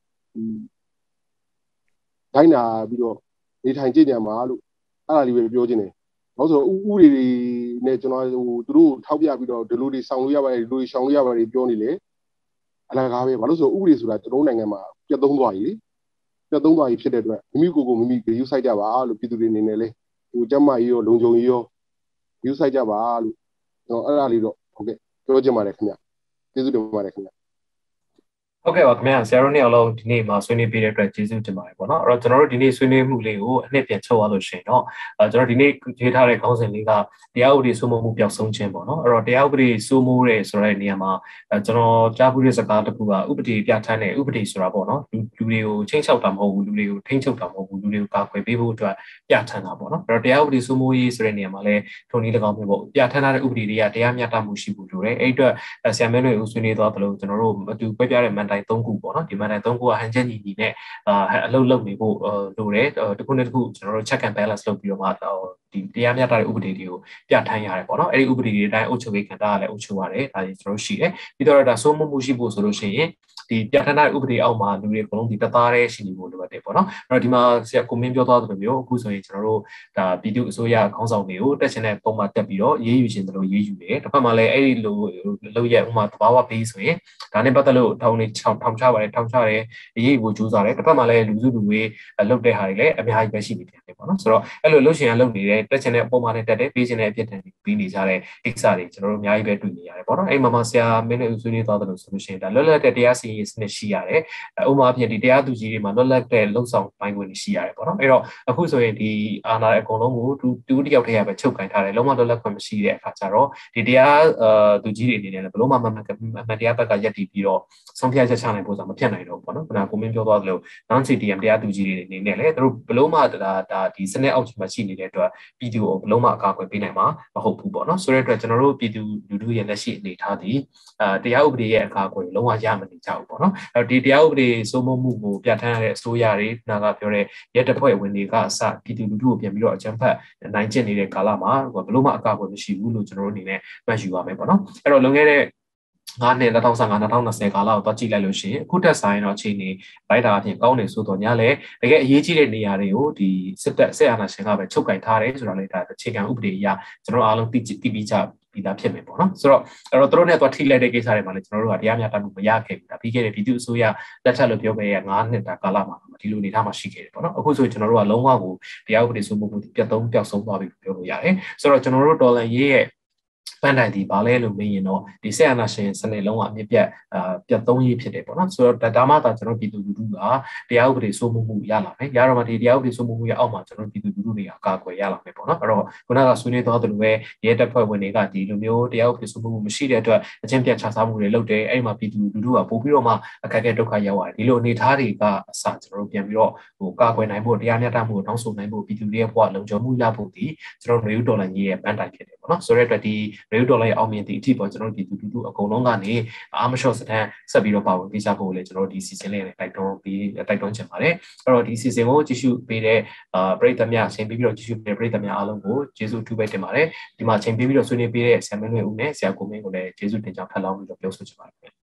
ဒိုင်းနာပြီးတော့နေထိုင်ကြညာမှာလို့အဲ့ဒါလေးပဲပြောချင်တယ်ဘာလို့ဆိုတော့ဥပဒေတွေနဲ့ကျွန်တော်ဟိုသူတို့ထောက်ပြပြီးတော့ဒီလိုတွေဆောင်လို့ရပါတယ်ဒီလိုတွေရှောင်လို့ရပါတယ်ပြောနေလေအလကားပဲဘာလို့ဆိုဥပဒေဆိုတာကျွန်တော်နိုင်ငံမှာပြတ်သုံးသွားပြီလေပြတ်သုံးသွားပြီဖြစ်တဲ့အတွက်မိမိကိုယ်ကိုမိမိဂရုစိုက်ကြပါလို့ပြည်သူတွေအနေနဲ့လေဟိုကျမကြီးရောလုံခြုံကြီးရောဂရုစိုက်ကြပါလို့ကျွန်တော်အဲ့ဒါလေးတော့ဟုတ်ကဲ့ပြောချင်ပါတယ်ခင်ဗျကျေးဇူးတင်ပါတယ်ခင်ဗျဟုတ်ကဲ့ပါခင်ဗျာဆရာတို့နှစ်ယောက်လုံးဒီနေ့မှာဆွေးနွေးပေးတဲ့အတွက်ကျေးဇူးတင်ပါတယ်ပေါ့နော်အဲ့တော့ကျွန်တော်တို့ဒီနေ့ဆွေးနွေးမှုလေးကိုအနှစ်ပြန်ချုပ်ရလို့ရှိရင်တော့အဲကျွန်တော်ဒီနေ့ရေးထားတဲ့ခေါင်းစဉ်လေးကတရားဥပဒေစိုးမိုးမှုပျောက်ဆုံးခြင်းပေါ့နော်အဲ့တော့တရားဥပဒေစိုးမိုးတယ်ဆိုတဲ့နေရာမှာအဲကျွန်တော်ကြားဘူးတဲ့စကားတစ်ခုကဥပဒေပြဋ္ဌာန်းတဲ့ဥပဒေဆိုတာပေါ့နော်လူလူတွေကိုချိန်ချောက်တာမဟုတ်ဘူးလူတွေကိုထိန်းချုပ်တာမဟုတ်ဘူးလူတွေကိုကာကွယ်ပေးဖို့အတွက်ပြဋ္ဌာန်းတာပေါ့နော်အဲ့တော့တရားဥပဒေစိုးမိုးရေးဆိုတဲ့နေရာမှာလည်းထုံနည်း၎င်းမျိုးပေါ့ပြဋ္ဌာန်းထားတဲ့ဥပဒေတွေကတရားမျှတမှုရှိဖို့လိုတယ်အဲ့အတွက်ဆရာမင်းတို့ကိုဆွေးနွေးသွားသလိုကျွန်တော်တို့အတူပွဲပြတဲ့မန်တိုင်သုံးခုပေါ့နော်ဒီမန်တိုင်သုံးခုကဟန်ချက်ညီညီနဲ့အာအလုပ်လုပ်နေဖို့လိုတယ်တခုနဲ့တခုကျွန်တော်တို့ check and balance လုပ်ပြီးတော့မှဒီတရားမျှတတဲ့ဥပဒေတွေကိုပြဋ္ဌာန်းရတယ်ပေါ့နော်အဲ့ဒီဥပဒေတွေအတိုင်းအုပ်ချုပ်ရေးကဏ္ဍကလည်းအုပ်ချုပ်ရတယ်ဒါကြီးကျွန်တော်တို့ရှိတယ်ပြီးတော့ဒါစိုးမိုးမှုရှိဖို့ဆိုလို့ရှိရင်ဒီပြဋ္ဌာန်းတဲ့ဥပဒေအောက်မှာလူတွေအကုန်လုံးဒီတသားတည်းရှိနေဖို့လိုအပ်တယ်ပေါ့နော်အဲ့တော့ဒီမှာဆရာကိုမင်းပြောသွားသလိုမျိုးအခုဆိုရင်ကျွန်တော်တို့ဒါပြည်သူ့အစိုးရခေါင်းဆောင်တွေကိုတက်ချင်တဲ့ပုံမှန်တက်ပြီးတော့ရေးယူခြင်းတို့ရေးယူတယ်တစ်ဖက်မှာလည်းအဲ့ဒီလိုလုပ်ရဥမာသဘာဝပေးဆိုရင်ဒါနဲ့ပတ်သက်လို့ထောင်နေထောင်ချပါတယ်ထောင်ချတယ်ရေးယူဖို့ကြိုးစားတယ်တစ်ဖက်မှာလည်းလူစုလူဝေးလုပ်တဲ့ဟာတွေလည်းအများကြီးပဲရှိနေတယ်ပေါ့နော်ဆိုတော့အဲ့လိုလုပ်ရှင်ကလုပ်နေတဲ့တက်ချင်တဲ့ပုံမှန်နဲ့တက်တယ်ပေးချင်တဲ့အဖြစ်တန်ပြီးနေကြတဲ့ကိစ္စတွေကျွန်တော်တို့အများကြီးပဲတွေ့နေရတယ်ပေါ့နော်အဲ့မှာမှဆရာမင်းနဲ့ဦးဆွေးနွေးသွားတယ်လို့ဆိုလို့ရှိရင်ဒါလွတ်လပ်တဲ့တရားစီရင်စနစ်ရှိရတယ်ဥပမာအဖြစ်ဒီတရားသူကြီးတွေမှာလွတ်လပ်တဲ့လုံဆောင်ပိုင်းခွင့်ရှိရတယ်ပေါ့နော်အဲ့တော့အခုဆိုရင်ဒီအာဏာအကုန်လုံးကိုတူတူတယောက်တည်းရပဲချုပ်ကင်ထားတယ်လုံးဝလွတ်လပ်ခွင့်မရှိတဲ့အခါကျတော့ဒီတရားသူကြီးတွေအနေနဲ့လည်းဘလို့မှမမှန်တရားဘက်ကရက်တည်ပြီးတော့ဆုံးဖြတ်ချက်ချနိုင်ဖို့ဆိုတာမဖြစ်နိုင်တော့ဘူးပေါ့နော်ခုနကကိုမင်းပြောသွားသလို non စီ တီ အမ် တရားသူကြီးတွေအနေနဲ့လည်းသူတို့ဘလို့မှဒါဒါဒီစနစ်အောက်ခြေမှာရှိနေတဲ့အတွက်ပြည်သူကိုဘလို့မှအကာအကွယ်ပေးနိုင်မှာမဟုတ်ဘူးပေါ့နော်ဆိုတဲ့အတွက်ကျွန်တော်တို့ပြည်သူလူထုရဲ့လက်ရှိအနေအထားဒီအာတရားဥပဒေရဲ့အကာအကွယ်လုံးဝရမနေကြဘူးပေါ့နော်အဲဒီတရားဥပဒေစိုးမိုးမှုကိုပြဋ္ဌာန်းရတဲ့အစိုးရတွေနာကပြောတဲ့ရဲတပ်ဖွဲ့ဝင်တွေကအစပြည်သူလူထုကိုပြန်ပြီးတော့အကြမ်းဖက်နိုင်ကျင့်နေတဲ့ကာလမှာဘလို့မှအကာအကွယ်မရှိဘူးလို့ကျွန်တော်တို့အနေနဲ့မှတ်ယူရမယ်ပေါ့နော်အဲ့တော့လွန်ခဲ့တဲ့ငါးနှစ်၂၀၁၅ ၂၀၂၀ကာလကိုတွားကြည့်လိုက်လို့ရှိရင်အခုတက်ဆိုင်တော့အခြေအနေလိုက်တာအပြင်ကောင်းနေဆိုတော့ညလည်းတကယ်အရေးကြီးတဲ့နေရာတွေကိုဒီစစ်တပ်ဆက်အာဏာရှင်ကပဲချုပ်ကင်ထားတယ်ဆိုတာလေဒါအခြေခံဥပဒေအရကျွန်တော်အားလုံးသိသိပြီးကြပြီးသားဖြစ်မယ်ပေါ့နော်ဆိုတော့အဲ့တော့တို့နဲ့တွားထိလိုက်တဲ့ကိစ္စတွေမှာလည်းကျွန်တော်တို့ကတရားမျှတမှုမရခဲ့ဘူးဒါပြီးခဲ့တဲ့ပြည်သူ့အစိုးရလက်ထက်လို့ပြောခဲ့ရငါးနှစ်တာကာလမှာဒီလိုနေထားမှရှိခဲ့တယ်ပေါ့နော်အခုဆိုရင်ကျွန်တော်တို့ကလုံးဝကိုတရားဥပဒေစိုးမိုးမှုပြတ်သုံးပျောက်ဆုံးသွားပြီပြောလို့ရတယ်ဆိုတော့ကျွန်တော်တို့ဒေါ်လာရေးရဲ့ပန်းတိုင်ဒီဘာလဲလို့မေးရင်တော့ဒီဆက်အာဏာရှင်စနစ်လုံးဝအမြင့်ပြတ်အာပြတ်သုံးရေးဖြစ်တယ်ပေါ့နော်ဆိုတော့ဒါမှသာကျွန်တော်ပြည်သူလူထုကတရားဥပဒေစိုးမိုးမှုရလာမယ်ရတော့မှဒီတရားဥပဒေစိုးမိုးမှုရအောက်မှာကျွန်တော်ပြည်သူလူထုတွေအကာအကွယ်ရလာမယ်ပေါ့နော်အဲ့တော့ခုနကဆွေးနွေးသွားသလိုပဲရဲတပ်ဖွဲ့ဝင်တွေကဒီလိုမျိုးတရားဥပဒေစိုးမိုးမှုမရှိတဲ့အတွက်အချင်းပြတ်ချစားမှုတွေလုပ်တယ်အဲ့မှာပြည်သူလူထုကပို့ပြီးတော့မှအခက်အခဲဒုက္ခရောက်ရတယ်ဒီလိုအနေထားတွေကအစကျွန်တော်တို့ပြန်ပြီးတော့ဟိုကာကွယ်နိုင်ဖို့တရားမျှတမှုကိုတောင်းဆိုနိုင်ဖို့ပြည်သူတွေရဲ့ဘဝလုံခြုံမှုရဖို့ဒီကျွန်တော်တို့မျိုးဒေါ်လာကြီးရဲ့ပန်းတိုင်ဖြစ်တယ်ပေါ့နော်ဆိုတဲ့အတွက်ဒီရေဒေါ်လာရဲ့အောင်မြင်သည့်အထိပေါ့ကျွန်တော်တို့ဒီတူတူအကုန်လုံးကနေအာမရှော့စတန်ဆက်ပြီးတော့ပါဝင်ပေးကြဖို့လေကျွန်တော်တို့ဒီ season လေးနဲ့တိုက်တွန်းပြီးတိုက်တွန်းချင်ပါတယ်အဲ့တော့ဒီ season ကိုကြည့်ရှုပေးတဲ့အာပရိသတ်များအချိန်ပေးပြီးတော့ကြည့်ရှုပေးတဲ့ပရိသတ်များအားလုံးကိုကျေးဇူးအထူးပဲတင်ပါတယ်ဒီမှာအချိန်ပေးပြီးတော့ဆွေးနွေးပေးတဲ့ဆရာမင်းလွင်ဦးနဲ့ဆရာကိုမင်းကိုလည်းကျေးဇူးတင်ကြောင်းထပ်လောင်းပြီးတော့ပြောဆိုချင်ပါတယ်